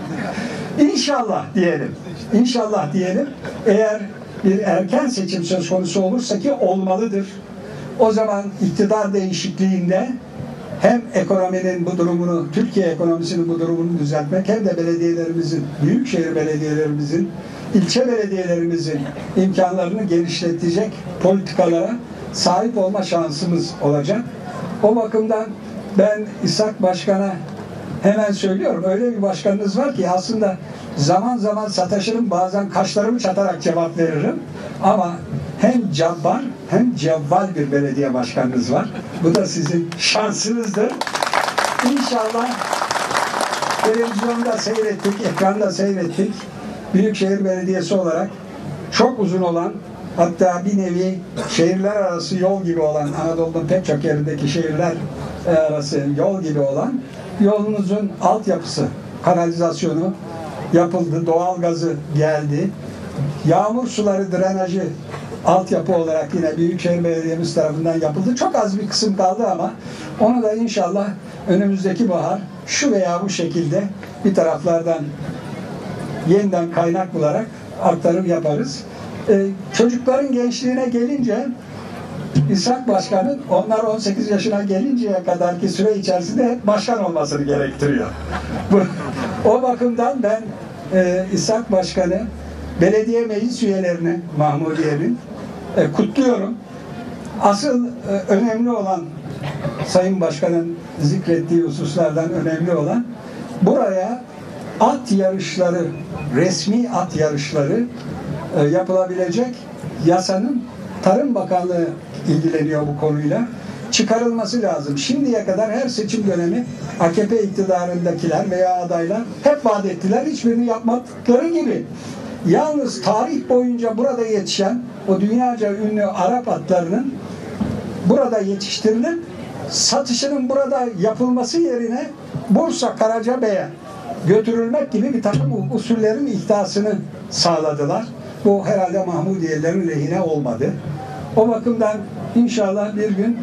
İnşallah diyelim. İnşallah diyelim. Eğer bir erken seçim söz konusu olursa ki olmalıdır. O zaman iktidar değişikliğinde hem ekonominin bu durumunu, Türkiye ekonomisinin bu durumunu düzeltmek hem de belediyelerimizin, büyükşehir belediyelerimizin, ilçe belediyelerimizin imkanlarını genişletecek politikalara sahip olma şansımız olacak. O bakımdan ben İshak Başkan'a hemen söylüyorum. Öyle bir başkanınız var ki aslında zaman zaman sataşırım, bazen kaşlarımı çatarak cevap veririm. Ama hem cabbar hem cevval bir belediye başkanınız var. Bu da sizin şansınızdır. İnşallah televizyonda seyrettik, ekranda seyrettik. Büyükşehir Belediyesi olarak çok uzun olan, hatta bir nevi şehirler arası yol gibi olan, Anadolu'nun pek çok yerindeki şehirler arası yol gibi olan yolunuzun altyapısı, kanalizasyonu yapıldı, doğalgazı geldi. Yağmur suları drenajı altyapı olarak yine Büyükşehir Belediyemiz tarafından yapıldı. Çok az bir kısım kaldı ama onu da inşallah önümüzdeki bahar şu veya bu şekilde bir taraflardan yeniden kaynak bularak aktarım yaparız. Çocukların gençliğine gelince İshak Başkan'ın onlar 18 yaşına gelinceye kadarki süre içerisinde hep başkan olmasını gerektiriyor. O bakımdan ben İshak Başkan'ı, belediye meclis üyelerini, Mahmudiye'nin kutluyorum. Asıl önemli olan, Sayın Başkan'ın zikrettiği hususlardan önemli olan, buraya at yarışları, resmi at yarışları yapılabilecek yasanın Tarım Bakanlığı ilgileniyor bu konuyla. Çıkarılması lazım. Şimdiye kadar her seçim dönemi AKP iktidarındakiler veya adaylar hep vaat ettiler. Hiçbirini yapmadıkları gibi. Yalnız tarih boyunca burada yetişen o dünyaca ünlü Arap atlarının burada yetiştirilip satışının burada yapılması yerine Bursa Karacabey'e götürülmek gibi bir takım usullerin ihtasını sağladılar. Bu herhalde Mahmudiyelerin lehine olmadı. O bakımdan inşallah bir gün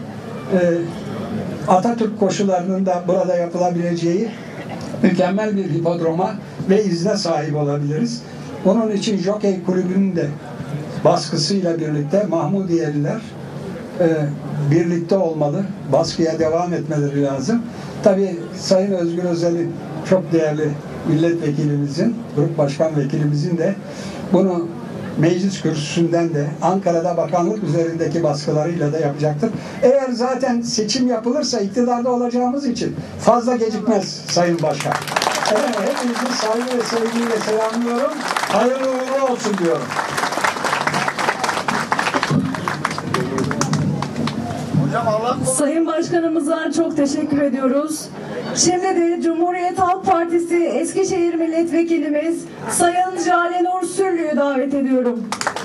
Atatürk koşularının da burada yapılabileceği mükemmel bir hipodroma ve izne sahip olabiliriz. Onun için Jokey Kulübü'nün de baskısıyla birlikte Mahmudiyeliler birlikte olmalı. Baskıya devam etmeleri lazım. Tabii Sayın Özgür Özel'in çok değerli milletvekilimizin, grup başkan vekilimizin de bunu meclis kürsüsünden de Ankara'da bakanlık üzerindeki baskılarıyla da yapacaktır. Eğer zaten seçim yapılırsa iktidarda olacağımız için fazla gecikmez Sayın Başkan. Evet, hepinizi saygı ve sevgiyle selamlıyorum. Hayırlı uğurlu olsun diyorum. Sayın Başkanımıza çok teşekkür ediyoruz. Şimdi de Cumhuriyet Halk Partisi Eskişehir Milletvekilimiz Sayın Jale Nur Sürlü'yü davet ediyorum.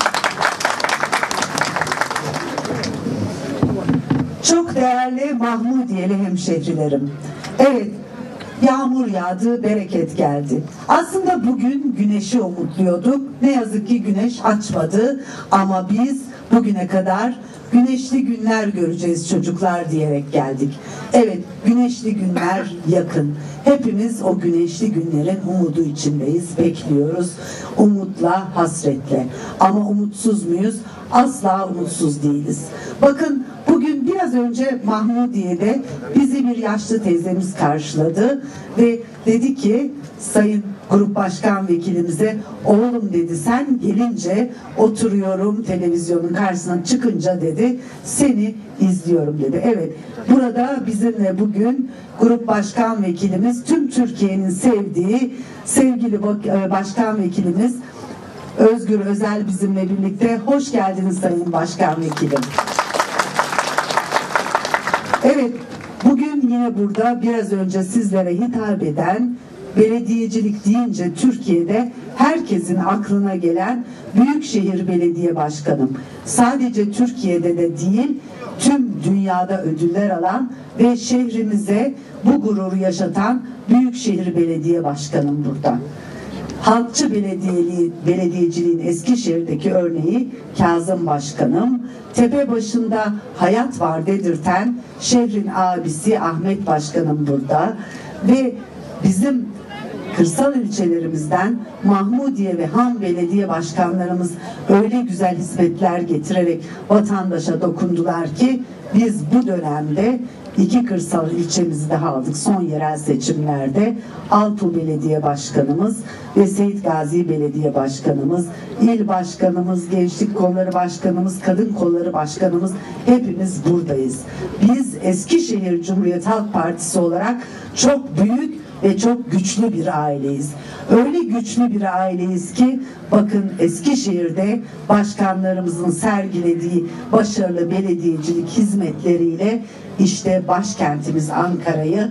Çok değerli Mahmudiyeli hemşehrilerim. Evet, yağmur yağdı, bereket geldi. Aslında bugün güneşi umutluyorduk. Ne yazık ki güneş açmadı ama biz bugüne kadar güneşli günler göreceğiz çocuklar diyerek geldik. Evet, güneşli günler yakın. Hepimiz o güneşli günlerin umudu içindeyiz, bekliyoruz. Umutla, hasretle. Ama umutsuz muyuz? Asla umutsuz değiliz. Bakın bugün biraz önce Mahmudiye'de bizi bir yaşlı teyzemiz karşıladı ve dedi ki Sayın Grup Başkan Vekilimize, oğlum dedi, sen gelince oturuyorum televizyonun karşısına, çıkınca dedi seni izliyorum dedi. Evet, burada bizimle bugün Grup Başkan Vekilimiz, tüm Türkiye'nin sevdiği sevgili Başkan Vekilimiz Özgür Özel bizimle birlikte. Hoş geldiniz Sayın Başkan Vekilim. Evet, bugün yine burada biraz önce sizlere hitap eden, belediyecilik deyince Türkiye'de herkesin aklına gelen Büyükşehir Belediye Başkanım. Sadece Türkiye'de de değil, tüm dünyada ödüller alan ve şehrimize bu gururu yaşatan Büyükşehir Belediye Başkanım burada. Halkçı belediyeciliğin Eskişehir'deki örneği Kazım Başkanım, tepe başında hayat var dedirten şehrin abisi Ahmet Başkanım burada ve bizim kırsal ilçelerimizden Mahmudiye ve Han belediye başkanlarımız öyle güzel hizmetler getirerek vatandaşa dokundular ki biz bu dönemde 2 kırsal ilçemizi daha aldık son yerel seçimlerde. Altuğ Belediye Başkanımız ve Seyit Gazi Belediye Başkanımız, İl Başkanımız, Gençlik Kolları Başkanımız, Kadın Kolları Başkanımız, hepimiz buradayız. Biz Eskişehir Cumhuriyet Halk Partisi olarak çok büyük ve çok güçlü bir aileyiz. Öyle güçlü bir aileyiz ki bakın Eskişehir'de başkanlarımızın sergilediği başarılı belediyecilik hizmetleriyle işte başkentimiz Ankara'yı,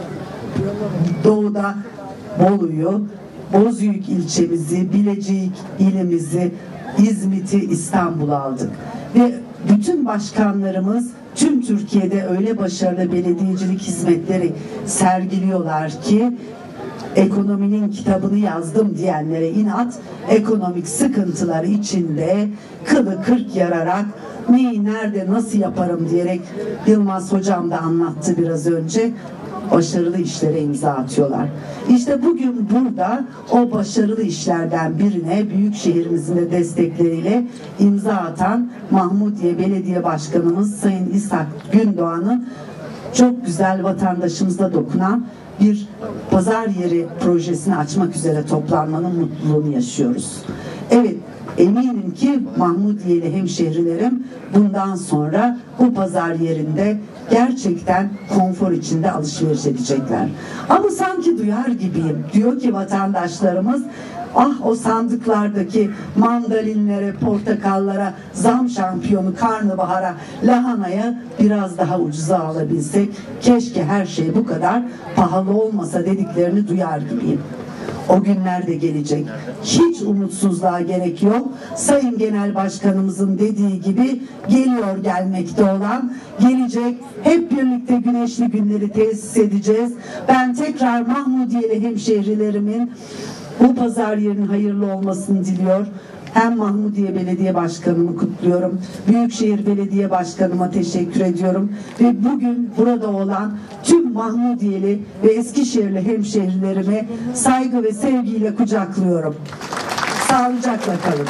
doğuda Bolu'yu, Bozüyük ilçemizi, Bilecik ilimizi, İzmit'i, İstanbul'u aldık. Ve bütün başkanlarımız tüm Türkiye'de öyle başarılı belediyecilik hizmetleri sergiliyorlar ki ekonominin kitabını yazdım diyenlere inat, ekonomik sıkıntılar içinde kılı kırk yararak neyi nerede nasıl yaparım diyerek Yılmaz Hocam da anlattı biraz önce, başarılı işlere imza atıyorlar. İşte bugün burada o başarılı işlerden birine Büyükşehirimizin de destekleriyle imza atan Mahmudiye Belediye Başkanımız Sayın İshak Gündoğan'ın çok güzel vatandaşımıza dokunan bir pazar yeri projesini açmak üzere toplanmanın mutluluğunu yaşıyoruz. Evet, eminim ki Mahmudiyeli hemşehrilerim bundan sonra bu pazar yerinde gerçekten konfor içinde alışveriş edecekler. Ama sanki duyar gibiyim. Diyor ki vatandaşlarımız, ah o sandıklardaki mandalinlere, portakallara, zam şampiyonu karnabahara, lahanaya biraz daha ucuza alabilsek, keşke her şey bu kadar pahalı olmasa dediklerini duyar gibiyim. O günler de gelecek. Hiç umutsuzluğa gerek yok. Sayın Genel Başkanımızın dediği gibi geliyor gelmekte olan, gelecek. Hep birlikte güneşli günleri tesis edeceğiz. Ben tekrar Mahmudiyeli hemşehrilerimin bu pazar yerinin hayırlı olmasını diliyor. Hem Mahmudiye Belediye Başkanımı kutluyorum. Büyükşehir Belediye Başkanıma teşekkür ediyorum. Ve bugün burada olan tüm Mahmudiyeli ve Eskişehirli hemşehrilerimi saygı ve sevgiyle kucaklıyorum. Sağlıcakla kalın.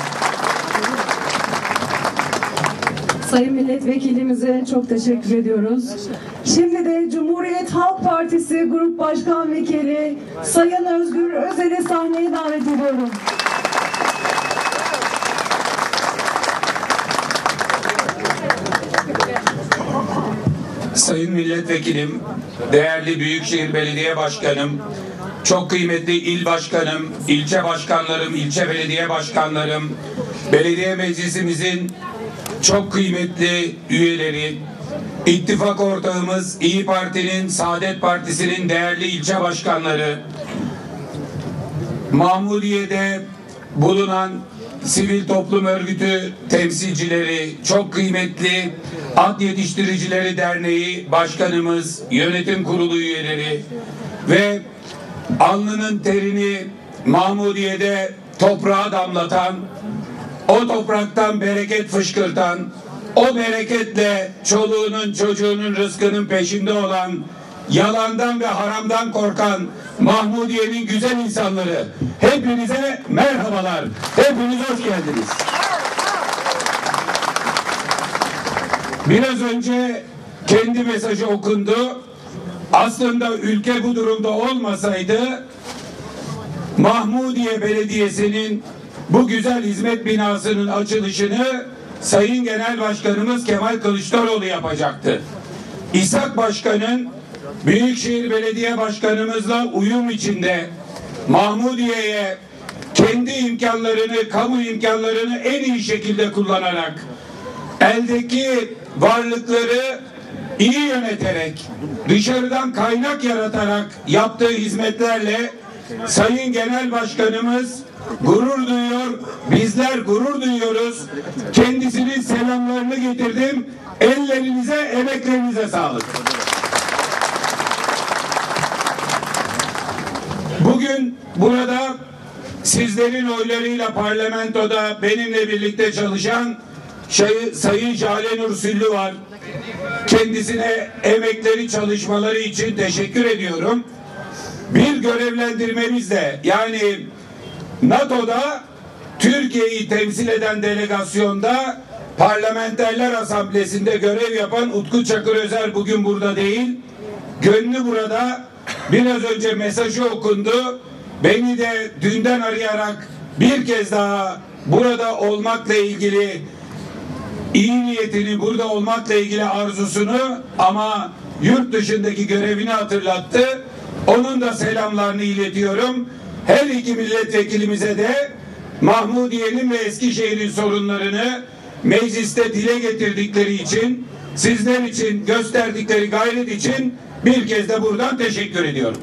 Sayın Milletvekilimize çok teşekkür ediyoruz. Şimdi de Cumhuriyet Halk Partisi Grup Başkan Vekili Sayın Özgür Özel'i sahneye davet ediyorum. Sayın Milletvekilim, değerli Büyükşehir Belediye Başkanım, çok kıymetli il başkanım, ilçe başkanlarım, ilçe belediye başkanlarım, belediye meclisimizin çok kıymetli üyeleri, ittifak ortağımız İyi Parti'nin, Saadet Partisi'nin değerli ilçe başkanları, Mahmudiye'de bulunan sivil toplum örgütü temsilcileri, çok kıymetli At Yetiştiricileri Derneği Başkanımız, yönetim kurulu üyeleri ve alnının terini Mahmudiye'de toprağa damlatan, o topraktan bereket fışkırtan, o bereketle çoluğunun çocuğunun rızkının peşinde olan, yalandan ve haramdan korkan Mahmudiye'nin güzel insanları, hepinize merhabalar. Hepiniz hoş geldiniz. Biraz önce kendi mesajı okundu. Aslında ülke bu durumda olmasaydı Mahmudiye Belediyesi'nin bu güzel hizmet binasının açılışını Sayın Genel Başkanımız Kemal Kılıçdaroğlu yapacaktı. İshak Başkan'ın Büyükşehir Belediye Başkanımızla uyum içinde Mahmudiye'ye kendi imkanlarını, kamu imkanlarını en iyi şekilde kullanarak, eldeki varlıkları iyi yöneterek, dışarıdan kaynak yaratarak yaptığı hizmetlerle Sayın Genel Başkanımız gurur duyuyor, bizler gurur duyuyoruz. Kendisinin selamlarını getirdim. Ellerinize, emeklerinize sağlık. Bugün burada sizlerin oylarıyla parlamentoda benimle birlikte çalışan Sayın Jale Nur Süllü var. Kendisine emekleri, çalışmaları için teşekkür ediyorum. Bir görevlendirmemiz de, yani NATO'da Türkiye'yi temsil eden delegasyonda Parlamenterler Asamblesi'nde görev yapan Utku Çakır Özer bugün burada değil. Gönlü burada. Biraz önce mesajı okundu. Beni de dünden arayarak bir kez daha burada olmakla ilgili iyi niyetini, burada olmakla ilgili arzusunu ama yurt dışındaki görevini hatırlattı. Onun da selamlarını iletiyorum. Her iki milletvekilimize de Mahmudiye'nin ve Eskişehir'in sorunlarını mecliste dile getirdikleri için, sizler için gösterdikleri gayret için bir kez de buradan teşekkür ediyorum.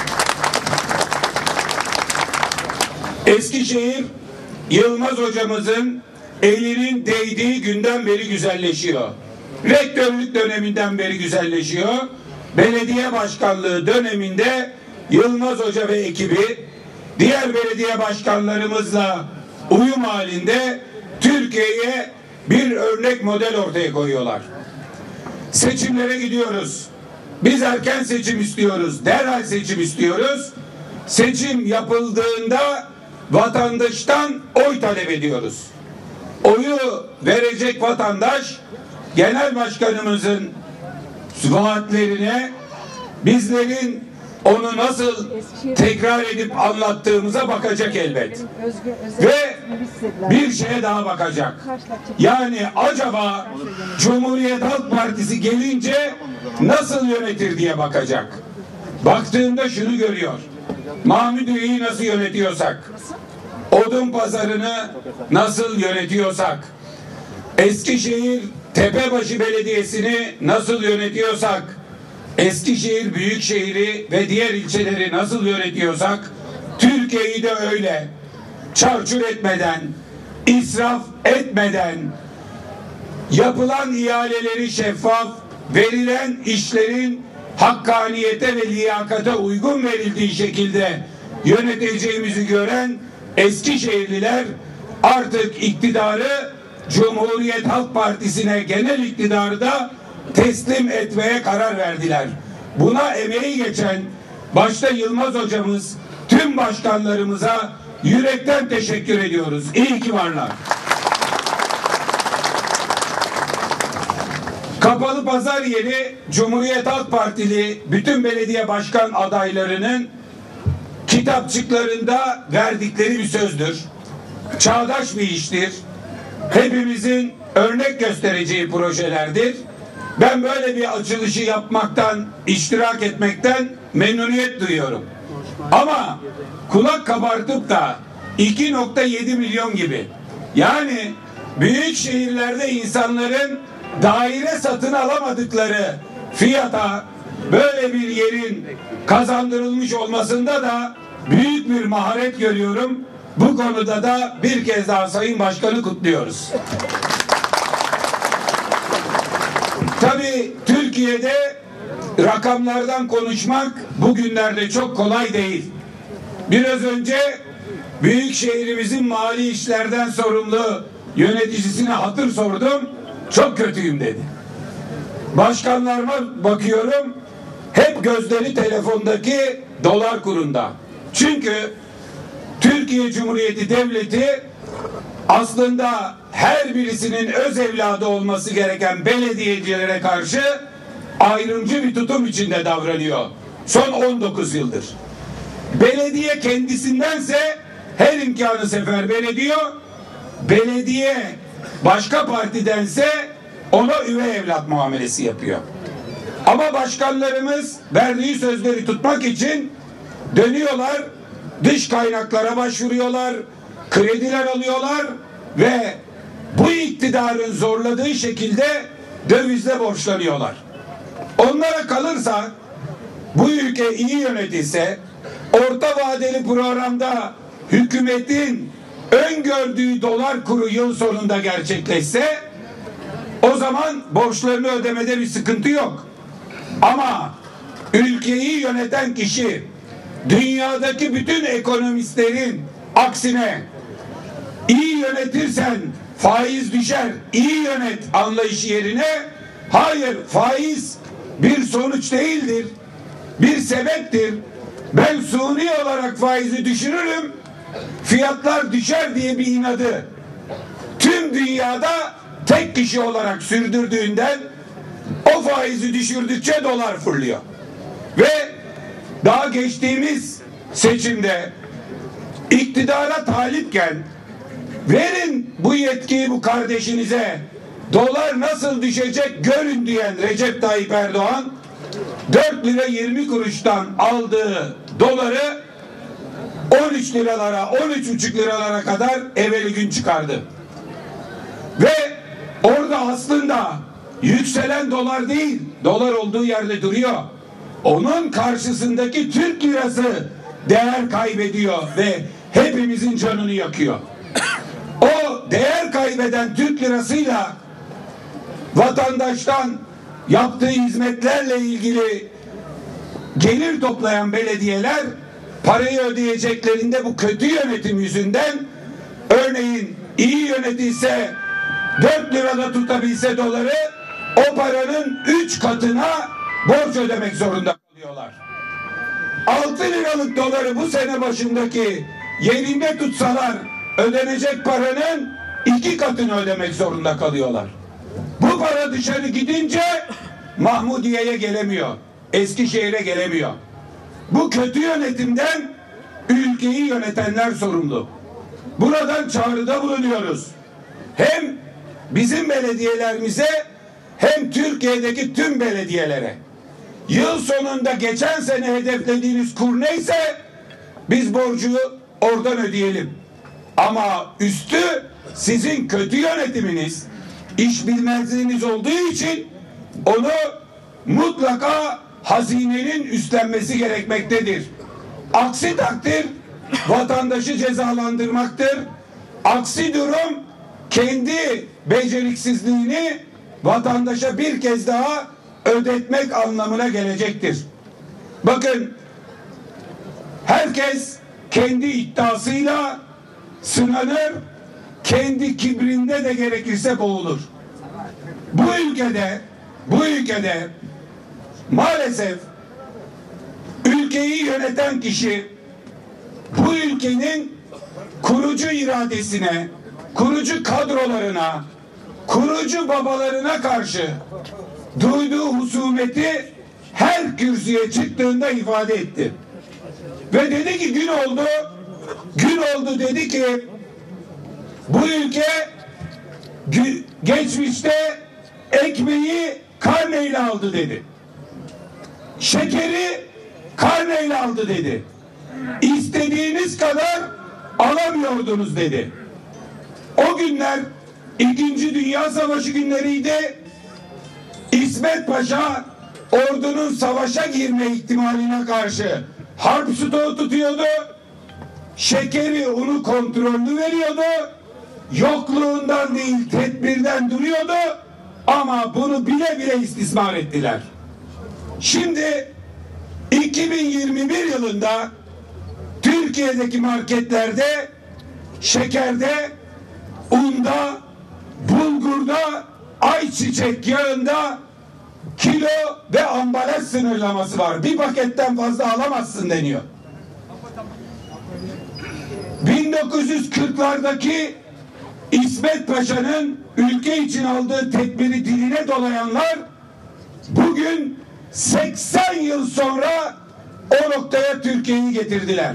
Eskişehir, Yılmaz hocamızın elinin değdiği günden beri güzelleşiyor. Rektörlük döneminden beri güzelleşiyor. Belediye başkanlığı döneminde Yılmaz Hoca ve ekibi diğer belediye başkanlarımızla uyum halinde Türkiye'ye bir örnek model ortaya koyuyorlar. Seçimlere gidiyoruz. Biz erken seçim istiyoruz. Derhal seçim istiyoruz. Seçim yapıldığında vatandaştan oy talep ediyoruz. Oyu verecek vatandaş genel başkanımızın vaatlerine, bizlerin onu nasıl tekrar edip anlattığımıza bakacak elbet. Ve bir şeye daha bakacak. Yani acaba Cumhuriyet Halk Partisi gelince nasıl yönetir diye bakacak. Baktığında şunu görüyor. Mahmudiye'yi nasıl yönetiyorsak, Odunpazarı'nı nasıl yönetiyorsak, Eskişehir Tepebaşı Belediyesi'ni nasıl yönetiyorsak, Eskişehir Büyükşehir'i ve diğer ilçeleri nasıl yönetiyorsak, Türkiye'yi de öyle çarçur etmeden, israf etmeden, yapılan ihaleleri şeffaf, verilen işlerin hakkaniyete ve liyakate uygun verildiği şekilde yöneteceğimizi gören Eskişehirliler artık iktidarı Cumhuriyet Halk Partisi'ne, genel iktidarı da teslim etmeye karar verdiler. Buna emeği geçen başta Yılmaz hocamız, tüm başkanlarımıza yürekten teşekkür ediyoruz. İyi ki varlar. Kapalı pazar yeri Cumhuriyet Halk Partili bütün belediye başkan adaylarının kitapçıklarında verdikleri bir sözdür. Çağdaş bir iştir. Hepimizin örnek göstereceği projelerdir. Ben böyle bir açılışı yapmaktan, iştirak etmekten memnuniyet duyuyorum. Ama kulak kabartıp da 2,7 milyon gibi, yani büyük şehirlerde insanların daire satın alamadıkları fiyata böyle bir yerin kazandırılmış olmasında da büyük bir maharet görüyorum. Bu konuda da bir kez daha Sayın Başkan'ı kutluyoruz. Tabii Türkiye'de rakamlardan konuşmak bugünlerde çok kolay değil. Biraz önce büyük şehrimizin mali işlerden sorumlu yöneticisine hatır sordum. Çok kötüyüm dedi. Başkanlarıma bakıyorum, hep gözleri telefondaki dolar kurunda. Çünkü Türkiye Cumhuriyeti Devleti aslında her birisinin öz evladı olması gereken belediyecilere karşı ayrımcı bir tutum içinde davranıyor. Son 19 yıldır. Belediye kendisindense her imkanı seferber ediyor. Belediye başka partidense ona üvey evlat muamelesi yapıyor. Ama başkanlarımız verdiği sözleri tutmak için dönüyorlar, dış kaynaklara başvuruyorlar, krediler alıyorlar ve bu iktidarın zorladığı şekilde dövizle borçlanıyorlar. Onlara kalırsa bu ülke iyi yönetilse, orta vadeli programda hükümetin öngördüğü dolar kuru yıl sonunda gerçekleşse, o zaman borçlarını ödemede bir sıkıntı yok. Ama ülkeyi yöneten kişi dünyadaki bütün ekonomistlerin aksine iyi yönetirsen faiz düşer, iyi yönet anlayışı yerine hayır, faiz bir sonuç değildir, bir sebeptir. Ben suni olarak faizi düşürürüm, fiyatlar düşer diye bir inadı tüm dünyada tek kişi olarak sürdürdüğünden o faizi düşürdükçe dolar fırlıyor. Ve daha geçtiğimiz seçimde iktidara talipken verin bu yetkiyi bu kardeşinize, dolar nasıl düşecek görün diyen Recep Tayyip Erdoğan 4 lira 20 kuruştan aldığı doları 13 liralara, 13,5 liralara kadar evveli gün çıkardı. Ve orada aslında yükselen dolar değil, dolar olduğu yerde duruyor. Onun karşısındaki Türk lirası değer kaybediyor ve hepimizin canını yakıyor. O değer kaybeden Türk lirasıyla vatandaştan yaptığı hizmetlerle ilgili gelir toplayan belediyeler parayı ödeyeceklerinde bu kötü yönetim yüzünden, örneğin iyi yönetilse 4 lirada tutabilse doları, o paranın 3 katına borç ödemek zorunda kalıyorlar. 6 liralık doları bu sene başındaki yerinde tutsalar ödenecek paranın 2 katını ödemek zorunda kalıyorlar. Bu para dışarı gidince Mahmudiye'ye gelemiyor, Eskişehir'e gelemiyor. Bu kötü yönetimden ülkeyi yönetenler sorumlu. Buradan çağrıda bulunuyoruz. Hem bizim belediyelerimize hem Türkiye'deki tüm belediyelere. Yıl sonunda geçen sene hedeflediğiniz kur neyse biz borcu oradan ödeyelim. Ama üstü sizin kötü yönetiminiz, iş bilmezliğiniz olduğu için onu mutlaka hazinenin üstlenmesi gerekmektedir. Aksi takdir vatandaşı cezalandırmaktır. Aksi durum kendi beceriksizliğini vatandaşa bir kez daha ödetmek anlamına gelecektir. Bakın, herkes kendi iddiasıyla sınanır, kendi kibrinde de gerekirse boğulur. Bu ülkede maalesef ülkeyi yöneten kişi bu ülkenin kurucu iradesine, kurucu kadrolarına, kurucu babalarına karşı duyduğu husumeti her kürsüye çıktığında ifade etti. Ve dedi ki gün oldu dedi ki bu ülke geçmişte ekmeği karneyle aldı dedi. Şekeri karneyle aldı dedi. İstediğiniz kadar alamıyordunuz dedi. O günler 2. Dünya Savaşı günleriydi. İsmet Paşa ordunun savaşa girme ihtimaline karşı harp stoğu tutuyordu. Şekeri, unu kontrollü veriyordu. Yokluğundan değil, tedbirden duruyordu. Ama bunu bile bile istismar ettiler. Şimdi 2021 yılında Türkiye'deki marketlerde şekerde, unda, bulgurda, ayçiçek yağında kilo ve ambalaj sınırlaması var. Bir paketten fazla alamazsın deniyor. 1940'lardaki İsmet Paşa'nın ülke için aldığı tedbiri diline dolayanlar bugün 80 yıl sonra o noktaya Türkiye'yi getirdiler.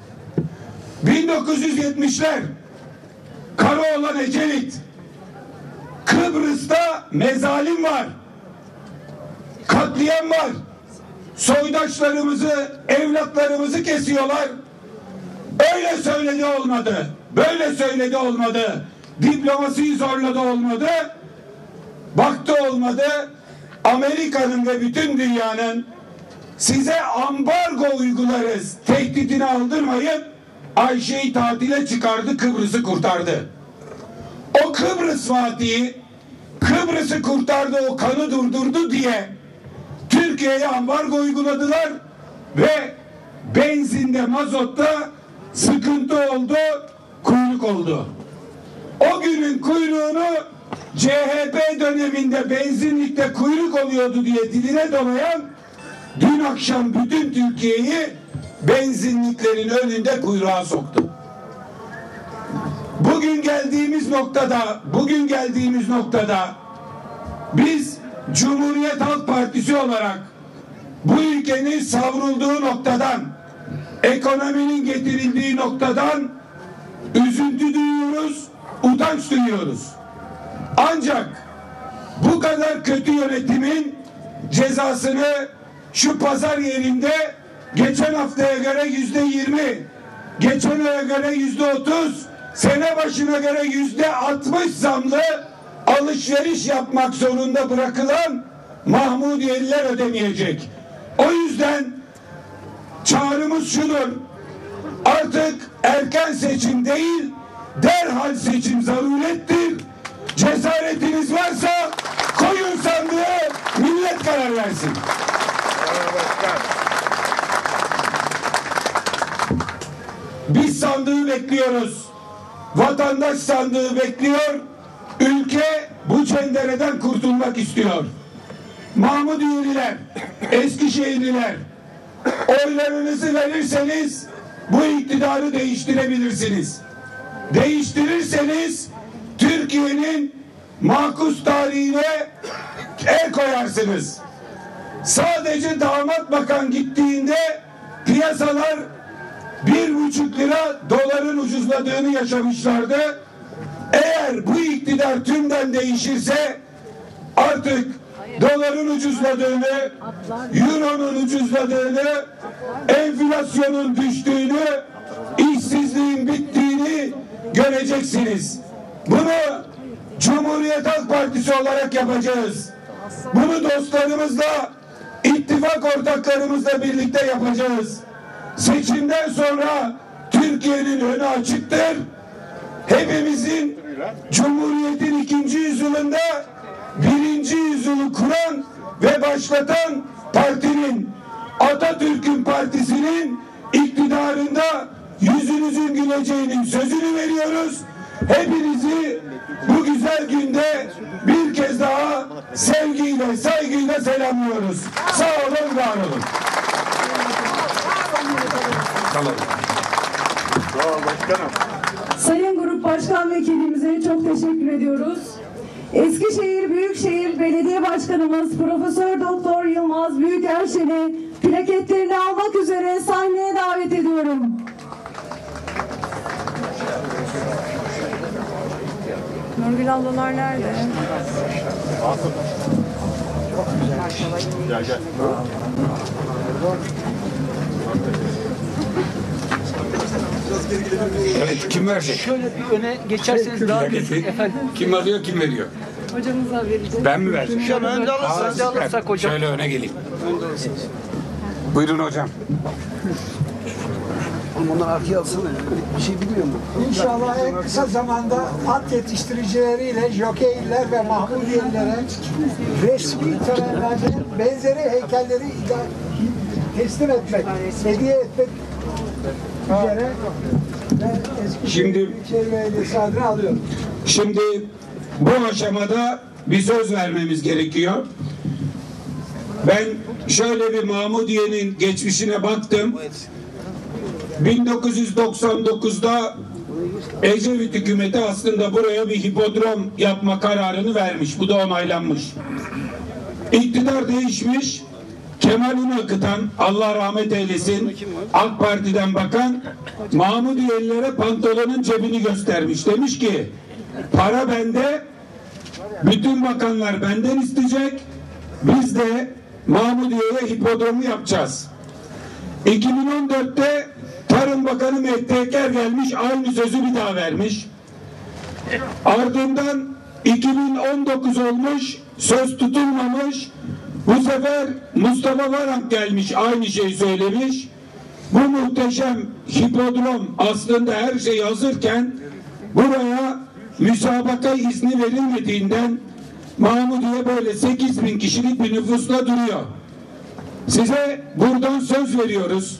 1970'ler Karaoğlan Ecevit, Kıbrıs'ta mezalim var, katliam var, soydaşlarımızı, evlatlarımızı kesiyorlar. Öyle söyledi olmadı, böyle söyledi olmadı, diplomasiyi zorladı olmadı, baktı olmadı. Amerika'nın ve bütün dünyanın size ambargo uygularız tehditini aldırmayıp Ayşe'yi tatile çıkardı, Kıbrıs'ı kurtardı. O Kıbrıs Fatihi Kıbrıs'ı kurtardı, o kanı durdurdu diye Türkiye'ye ambargo uyguladılar ve benzinde, mazotta sıkıntı oldu, kuyruk oldu. O günün kuyruğunu CHP döneminde benzinlikte kuyruk oluyordu diye diline dolayan dün akşam bütün Türkiye'yi benzinliklerin önünde kuyruğa soktu. Bugün geldiğimiz noktada biz Cumhuriyet Halk Partisi olarak bu ülkenin savrulduğu noktadan, ekonominin getirildiği noktadan üzüntü duyuyoruz, utanç duyuyoruz. Ancak bu kadar kötü yönetimin cezasını şu pazar yerinde geçen haftaya göre %20, geçen aya göre %30, sene başına göre %60 zamlı alışveriş yapmak zorunda bırakılan Mahmudiyeliler ödemeyecek. O yüzden çağrımız şudur: artık erken seçim değil, derhal seçim zarurettir. Cesaretiniz varsa koyun sandığı, millet karar versin. Biz sandığı bekliyoruz. Vatandaş sandığı bekliyor. Ülke bu cendereden kurtulmak istiyor. Mahmudiyeliler, Eskişehirliler, oylarınızı verirseniz bu iktidarı değiştirebilirsiniz. Değiştirirseniz Türkiye'nin makus tarihine el koyarsınız. Sadece damat bakan gittiğinde piyasalar 1,5 lira doların ucuzladığını yaşamışlardı. Eğer bu iktidar tümden değişirse artık doların ucuzladığını, euronun ucuzladığını, enflasyonun düştüğünü, işsizliğin bittiğini göreceksiniz. Bunu Cumhuriyet Halk Partisi olarak yapacağız. Bunu dostlarımızla, ittifak ortaklarımızla birlikte yapacağız. Seçimden sonra Türkiye'nin önü açıktır. Hepimizin Cumhuriyet'in 2. yüzyılında 1. yüzyılı kuran ve başlatan partinin, Atatürk'ün partisinin iktidarında yüzünüzün güleceğinin sözünü veriyoruz. Hepinizi bu güzel günde bir kez daha sevgiyle, saygıyla selamlıyoruz. Sağ olun, var olun. Sağ ol başkanım. Sayın Grup Başkan Vekilimize çok teşekkür ediyoruz. Eskişehir Büyükşehir Belediye Başkanımız Profesör Doktor Yılmaz Büyükerşen'i plaketlerini almak üzere sahneye davet ediyorum. Nurgül ablalar nerede? Gel gel. Evet, kim verecek? Şöyle bir öne geçerseniz daha efendim. Kim alıyor, kim veriyor? Hocamıza vereceğiz. Ben mi vereceğim? Hocam önce alırsak. Hocam. Şöyle öne geleyim. Buyurun hocam. Ondan arkaya alsana. Bir şey bilmiyor mu? İnşallah en kısa zamanda at yetiştiricileriyle jokeyler ve mahmudiyelilere resmi törenlerde benzeri heykelleri teslim etmek, hediye etmek üzere ve Eskişehir Büyükşehir Belediyesi adına alıyorum. Şimdi bu aşamada bir söz vermemiz gerekiyor. Ben şöyle bir Mahmudiye'nin geçmişine baktım. 1999'da Ecevit hükümeti aslında buraya bir hipodrom yapma kararını vermiş. Bu da onaylanmış. İktidar değişmiş. Kemal Unakıtan, Allah rahmet eylesin, AK Parti'den bakan Mahmudiyelilere pantolonun cebini göstermiş. Demiş ki para bende, bütün bakanlar benden isteyecek, biz de Mahmudiye'ye hipodromu yapacağız. 2014'te Tarım Bakanı Mehdi Eker gelmiş, aynı sözü bir daha vermiş. Ardından 2019 olmuş, söz tutulmamış. Bu sefer Mustafa Varank gelmiş, aynı şeyi söylemiş. Bu muhteşem hipodrom aslında her şey hazırken buraya müsabaka izni verilmediğinden Mahmudiye böyle 8.000 kişilik bir nüfusla duruyor. Size buradan söz veriyoruz.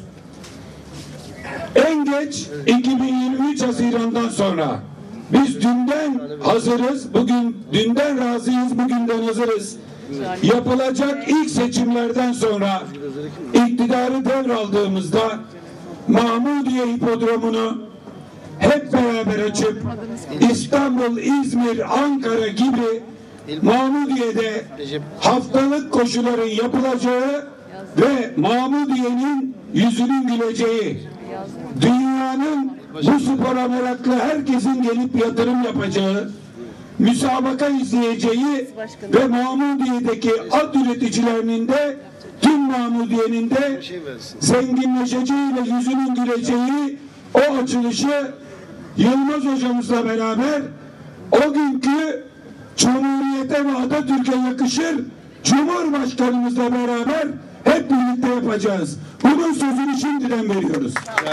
En geç 2023 Haziran'dan sonra biz dünden hazırız, dünden razıyız, bugünden hazırız. Yapılacak ilk seçimlerden sonra iktidarı devraldığımızda Mahmudiye Hipodromu'nu hep beraber açıp İstanbul, İzmir, Ankara gibi Mahmudiye'de haftalık koşuların yapılacağı ve Mahmudiye'nin yüzünün güleceği, dünyanın bu spora meraklı herkesin gelip yatırım yapacağı, müsabaka izleyeceği ve Mahmudiye'deki at üreticilerinin de tüm Mahmudiye'nin de zenginleşeceği ve yüzünün güleceği o açılışı Yılmaz hocamızla beraber o günkü Cumhuriyete ve Atatürk'e yakışır Cumhurbaşkanımızla beraber hep birlikte yapacağız. Bunun sözünü şimdiden veriyoruz.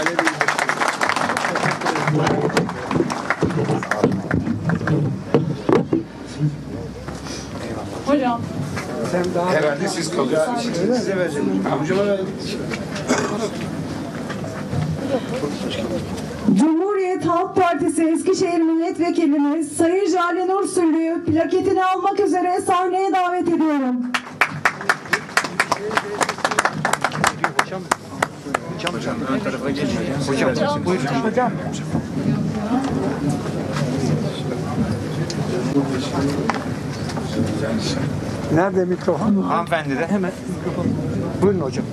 Hocam. Herhalde siz kalıyorsunuz. Size vereceğim. Hocama verdim. Cumhuriyet Halk Partisi Eskişehir Milletvekilimiz Sayın Jale Nur Süllü'yü plaketini almak üzere sahneye davet ediyorum. Hocam ön tarafa geçin. Hocam buyurun. Hocam. Nerede mikrofon? Hanımefendi de hemen. Buyurun hocam.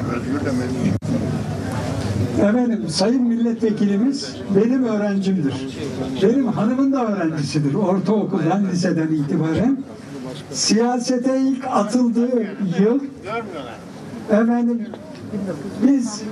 Efendim, sayın milletvekilimiz benim öğrencimdir. Benim hanımın da öğrencisidir. Ortaokuldan, liseden itibaren. Siyasete ilk atıldığı yıl efendim biz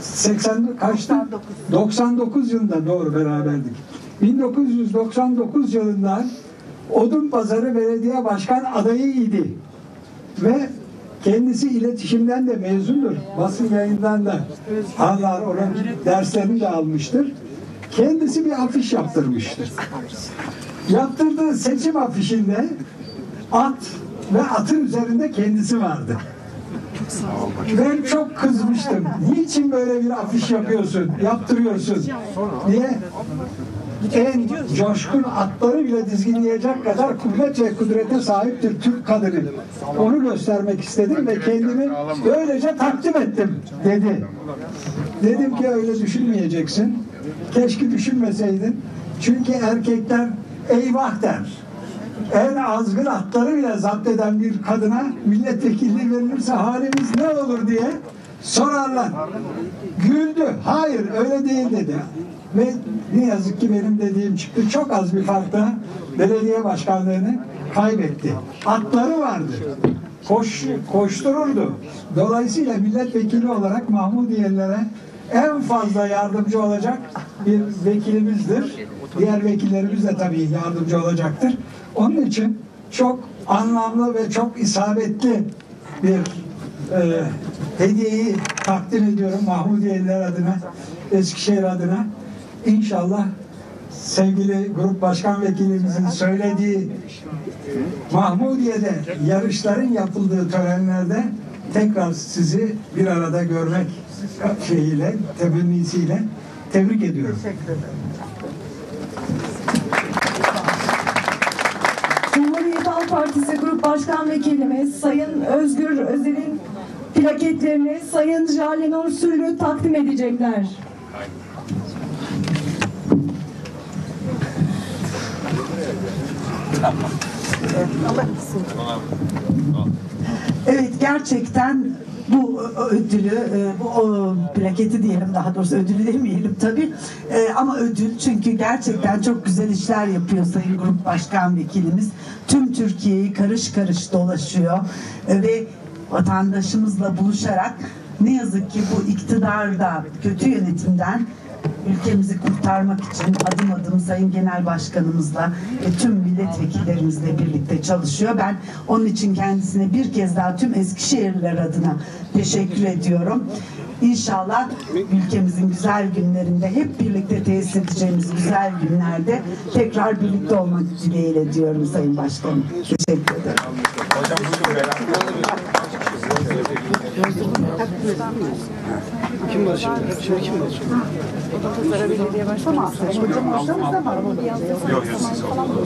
99 yılında doğru beraberdik. 1999 yılında Odunpazarı Belediye Başkan adayıydı. Ve kendisi iletişimden de mezundur. Basın yayından da onun derslerini de almıştır. Kendisi bir afiş yaptırmıştır. Yaptırdığı seçim afişinde at ve atın üzerinde kendisi vardı. Ben çok kızmıştım. Niçin böyle bir afiş yaptırıyorsun diye en coşkun atları bile dizginleyecek kadar kuvvet ve kudrete sahiptir Türk kadını. Onu göstermek istedim ve kendimi böylece takdim ettim dedi. Dedim ki öyle düşünmeyeceksin. Keşke düşünmeseydin. Çünkü erkekler eyvah der. En azgın atları bile zapt eden bir kadına milletvekilliği verilirse halimiz ne olur diye sorarlar. Güldü. Hayır öyle değil dedi. Ve ne yazık ki benim dediğim çıktı. Çok az bir farkla belediye başkanlığını kaybetti. Atları vardı. Koştururdu. Dolayısıyla milletvekili olarak Mahmudiyelilere en fazla yardımcı olacak bir vekilimizdir. Diğer vekillerimiz de tabii yardımcı olacaktır. Onun için çok anlamlı ve çok isabetli bir hediyeyi takdim ediyorum Mahmudiyeliler adına, Eskişehir adına. İnşallah sevgili Grup Başkan Vekilimizin söylediği Mahmudiye'de yarışların yapıldığı törenlerde tekrar sizi bir arada görmek şeyiyle, tebennisiyle tebrik ediyorum. Cumhuriyet Halk Partisi Grup Başkan Vekilimiz Sayın Özgür Özel'in plaketlerini Sayın Jale Nur Süllü takdim edecekler. Evet, gerçekten bu ödülü, bu plaketi diyelim, daha doğrusu ödülü demeyelim tabii, ama ödül, çünkü gerçekten çok güzel işler yapıyor Sayın Grup Başkan Vekilimiz. Tüm Türkiye'yi karış karış dolaşıyor ve vatandaşımızla buluşarak, ne yazık ki bu iktidarda kötü yönetimden ülkemizi kurtarmak için adım adım Sayın Genel Başkanımızla ve tüm milletvekillerimizle birlikte çalışıyor. Ben onun için kendisine bir kez daha tüm Eskişehirliler adına teşekkür ediyorum. İnşallah ülkemizin güzel günlerinde, hep birlikte tesis edeceğimiz güzel günlerde tekrar birlikte olmak dileğiyle diyorum Sayın Başkanım. Teşekkür ederim. Hocam kim var şimdi? Şimdi kim var? Pazara Belediye Başkanı. Hocam ortamızda mı? Yok yok siz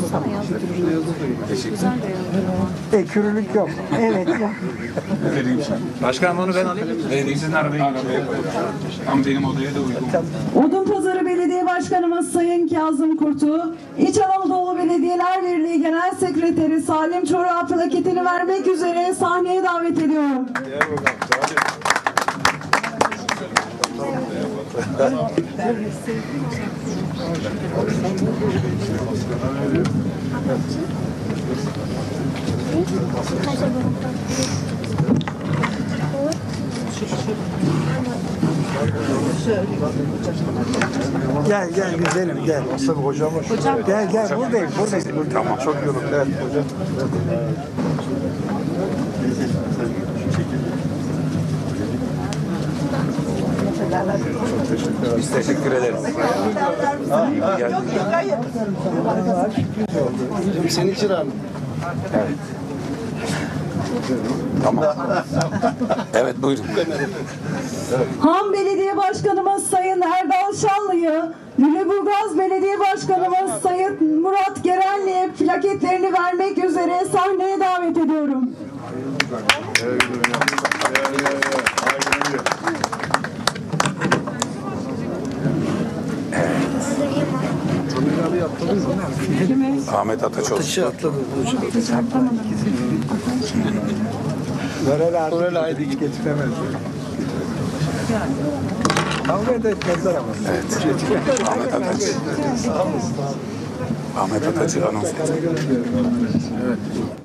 olun. Kürülük yok. Evet yok. Başkanım onu ben alayım. Sizin arabaya koyalım. Ama benim odaya da uygun. Odunpazarı Belediye Başkanımız Sayın Kazım Kurtu, İç Anadolu Belediyeler Birliği Genel Sekreteri Salim Çorak plaketini vermek üzere sahneye davet ediyorum. Gel gel güzelim gel. Hocam. Gel gel buradayım. Tamam çok iyi olur. Evet hocam. Biz teşekkür ederiz. Senin çırağın. Evet. Tamam. Evet buyurun. Han Belediye Başkanımız Sayın Erdal Şanlı'yı, Lüleburgaz Belediye Başkanımız Sayın Murat Gerenli'ye plaketlerini vermek üzere sahneye davet ediyorum. Ahmet Ataç olsun. Böyle haydi getiremez. Kavga da etmezler ama. Evet. Ahmet Ataç. Ahmet Ataç'ı anons et. Evet.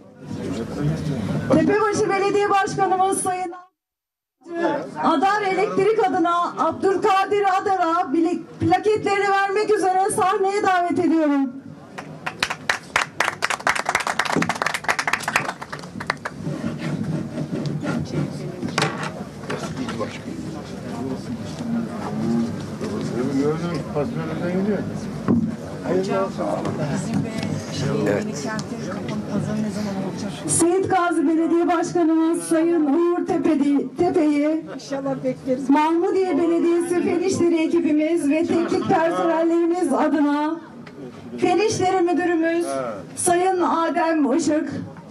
Tepebaşı Belediye Başkanımız Sayın Adar Elektrik adına Abdülkadir Adar'a plaketlerini vermek üzere sahneye davet ediyorum. Evet. Seyit Gazi Belediye Başkanımız Sayın Uğur Tepe'yi, Mahmudiye Belediyesi Fen İşleri ekibimiz ve teknik personellerimiz adına Fen İşleri Müdürümüz Sayın Adem Işık,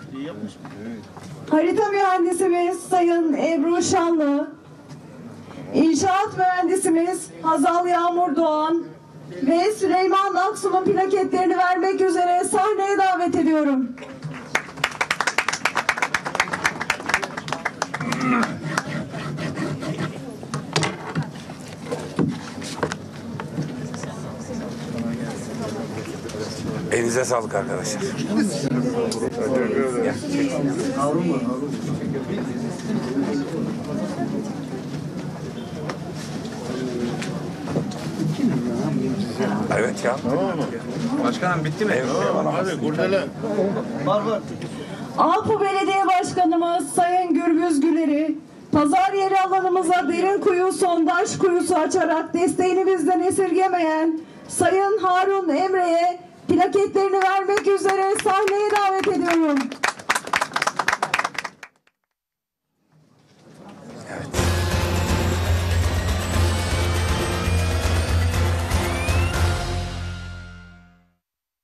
Harita Mühendisimiz Sayın Ebru Şanlı, İnşaat Mühendisimiz Hazal Yağmur Doğan ve Süleyman Aksu'nun plaketlerini vermek üzere sahneye davet ediyorum. Elinize sağlık arkadaşlar. Evet ya. Başkanım bitti mi? Hadi kurdele. Alpu Belediye Başkanımız Sayın Gürbüz Güler'i pazar yeri alanımıza derin kuyu sondaj kuyusu açarak desteğini bizden esirgemeyen Sayın Harun Emre'ye plaketlerini vermek üzere sahneye